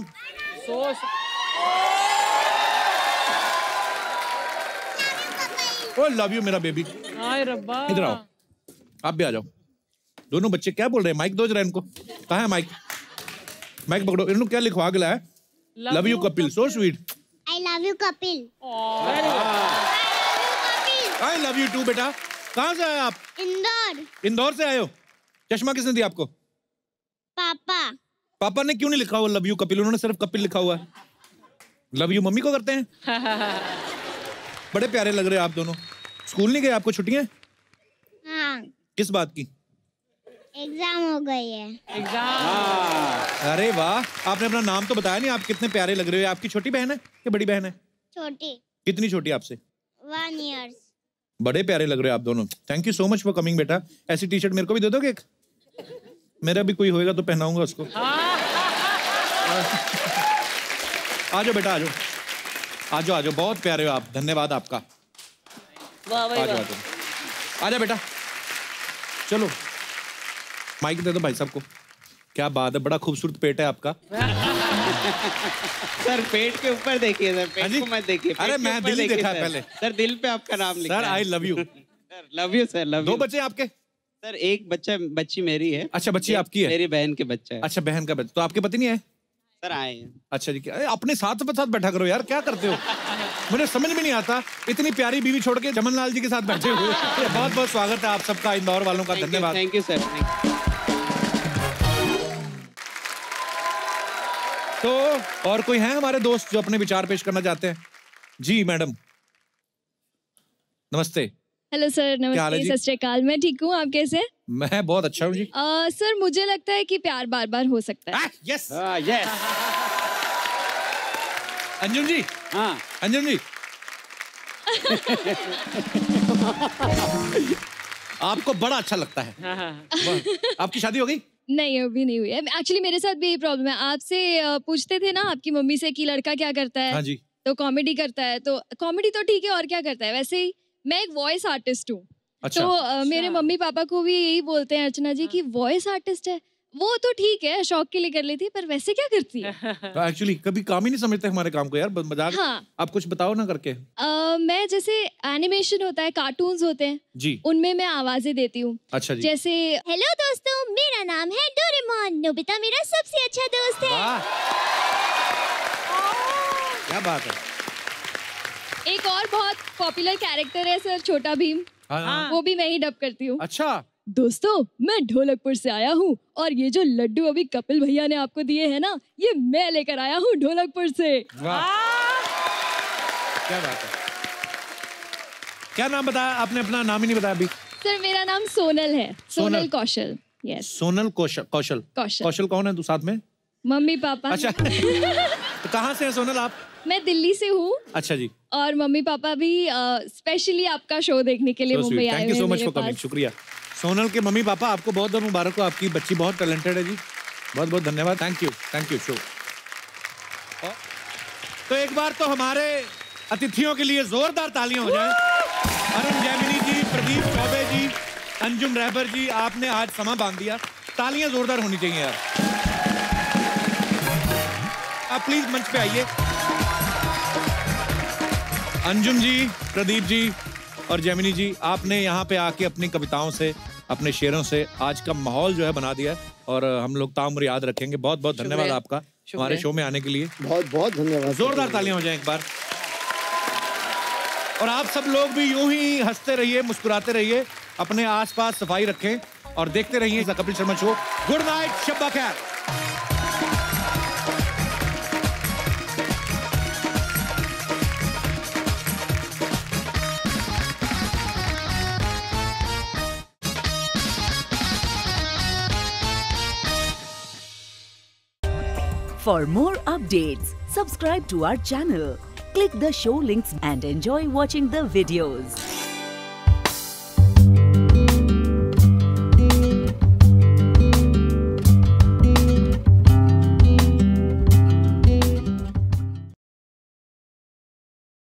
ओ लव यू मेरा बेबी। इधर आओ, आप भी आ जाओ। दोनों बच्चे क्या बोल रहे हैं? माइक दो जरा इनको। कहाँ है माइक? माइक पकड़ो। इन्होंने क्या लिखवा के लाया? Love you Kapil, so sweet. I love you Kapil. I love you too बेटा। कहाँ से आए आप? इंदौर। इंदौर से आए हो? चश्मा किसने दिया आपको? पापा। पापा ने क्यों नहीं लिखा हुआ लव यू कपिल? उन्होंने सिर्फ कपिल लिखा हुआ है। लव यू मम्मी को करते हैं। बड़े प्यारे लग रहे हैं आप दोनों। स्कूल नहीं गए? आपको छुट्टियां? हाँ। किस बात की? एग्जाम हो गई है। एग्जाम। अरे वाह, आपने अपना नाम तो बताया नहीं। आप कितने प्यारे लग रहे हो। आपकी छोटी बहन है कि बड़ी बहन है? छोटी। कितनी छोटी आपसे? 1 year। बड़े प्यारे लग रहे हो आप दोनों। Thank you so much for coming बेटा। ऐसी टी शर्ट मेरे को भी दे दोगे एक? मेरा भी कोई होएगा तो पहनाऊंगा उसको। आ जाओ बेटा, आ जाओ, आ जाओ, आ जाओ। बहुत प्यारे हो आप, धन्यवाद आपका। आ जाओ, आ जाओ बेटा। चलो माइक दे दो भाई साहब को। क्या बात है, बड़ा खूबसूरत पेट है आपका। सर पेट के ऊपर देखिए सर, पेट को मत देखिए। अरे मैं दिल देखा है पहले। सर दिल पे आपका नाम लिखा है। Sir I love you. Sir love you sir, love you. 2 बच्चे आपके? सर एक बच्ची मेरी है। अच्छा, बच्ची आपकी है? मेरी बहन के बच्चा है। अच्छा, बहन का बच्चा। तो आपके पति नहीं है? सर आए हैं। अच्छा जी, अपने साथ बैठा करो यार, क्या करते हो? मुझे समझ में नहीं आता, इतनी प्यारी बीवी छोड़ के जमन लाल जी के साथ बैठे हुए। बहुत बहुत स्वागत है आप सबका, इंदौर वालों का धन्यवाद। Thank you sir. तो और कोई है हमारे दोस्त जो अपने विचार पेश करना चाहते हैं? जी मैडम, नमस्ते। हेलो सर, नमस्ते, सत श्री अकाल। मैं ठीक हूँ, आप कैसे? मैं बहुत अच्छा हूँ जी। सर मुझे लगता है कि प्यार बार बार हो सकता है। Yes yes. अंजुम जी। हाँ अंजुम जी। आपको बड़ा अच्छा लगता है। आपकी शादी हो गई? नहीं, अभी नहीं हुई है। एक्चुअली मेरे साथ भी यही प्रॉब्लम है। आपसे पूछते थे ना आपकी मम्मी से कि लड़का क्या करता है? हाँ जी। तो कॉमेडी करता है। तो कॉमेडी तो ठीक है, और क्या करता है? वैसे ही मैं एक वॉइस आर्टिस्ट हूँ। अच्छा। तो मेरे मम्मी पापा को भी यही बोलते हैं अर्चना जी की वॉइस आर्टिस्ट है। वो तो ठीक है, शौक के लिए कर लेती है, पर वैसे क्या करती है? एक्चुअली कभी काम ही नहीं समझते हमारे काम को यार, मजाक। हाँ। आप कुछ बताओ ना करके। मैं जैसे एनिमेशन होता है, कार्टून्स होते हैं जी, उनमें मैं आवाजें देती हूँ। अच्छा जी। जैसे हेलो दोस्तों, मेरा नाम है डोरेमोन, नोबिता मेरा सबसे अच्छा दोस्त है। क्या बात है। एक और बहुत पॉपुलर कैरेक्टर है सर, छोटा भीम। हाँ। वो भी मैं ही डब करती हूँ। अच्छा। दोस्तों मैं ढोलकपुर से आया हूँ, और ये जो लड्डू अभी कपिल भैया ने आपको दिए हैं ना, ये मैं लेकर आया हूँ ढोलकपुर से। वाह, क्या बात है। क्या नाम बताया आपने? अपना नाम ही नहीं बताया अभी। सर मेरा नाम सोनल है, सोनल कौशल। यस, सोनल कौशल। कौशल कौशल कौन है तू साथ में? Mummy papa. अच्छा। तो कहाँ से है सोनल आप? मैं दिल्ली से हूँ। अच्छा जी। और मम्मी पापा भी स्पेशली आपका शो देखने के लिए मुंबई आए हुए हैं। Thank you so much for coming. शुक्रिया सोनल के मम्मी पापा, आपको बहुत बहुत मुबारक हो। आपकी बच्ची बहुत टैलेंटेड है जी, बहुत बहुत धन्यवाद। Thank you show. तो एक बार तो हमारे अतिथियों के लिए जोरदार तालियां हो जाएं। अरुण गेमिनी जी, प्रदीप चौबे जी, अंजुम रहबर जी, आपने आज समा बांध दिया। तालियां जोरदार होनी चाहिए यार। आप प्लीज मंच पे आइए। अंजुम जी, प्रदीप जी और जैमिनी जी, आपने यहाँ पे आके अपनी कविताओं से, अपने शेरों से आज का माहौल जो है बना दिया है, और हम लोग ताउम्र याद रखेंगे। बहुत बहुत धन्यवाद आपका हमारे शो में आने के लिए। बहुत बहुत धन्यवाद। जोरदार तालियां हो जाएं एक बार। और आप सब लोग भी यूं ही हंसते रहिए, मुस्कुराते रहिए, अपने आसपास सफाई रखें और देखते रहिए Kapil Sharma show. Good night, शब्बा खैर। For more updates, subscribe to our channel, click the show links and enjoy watching the videos.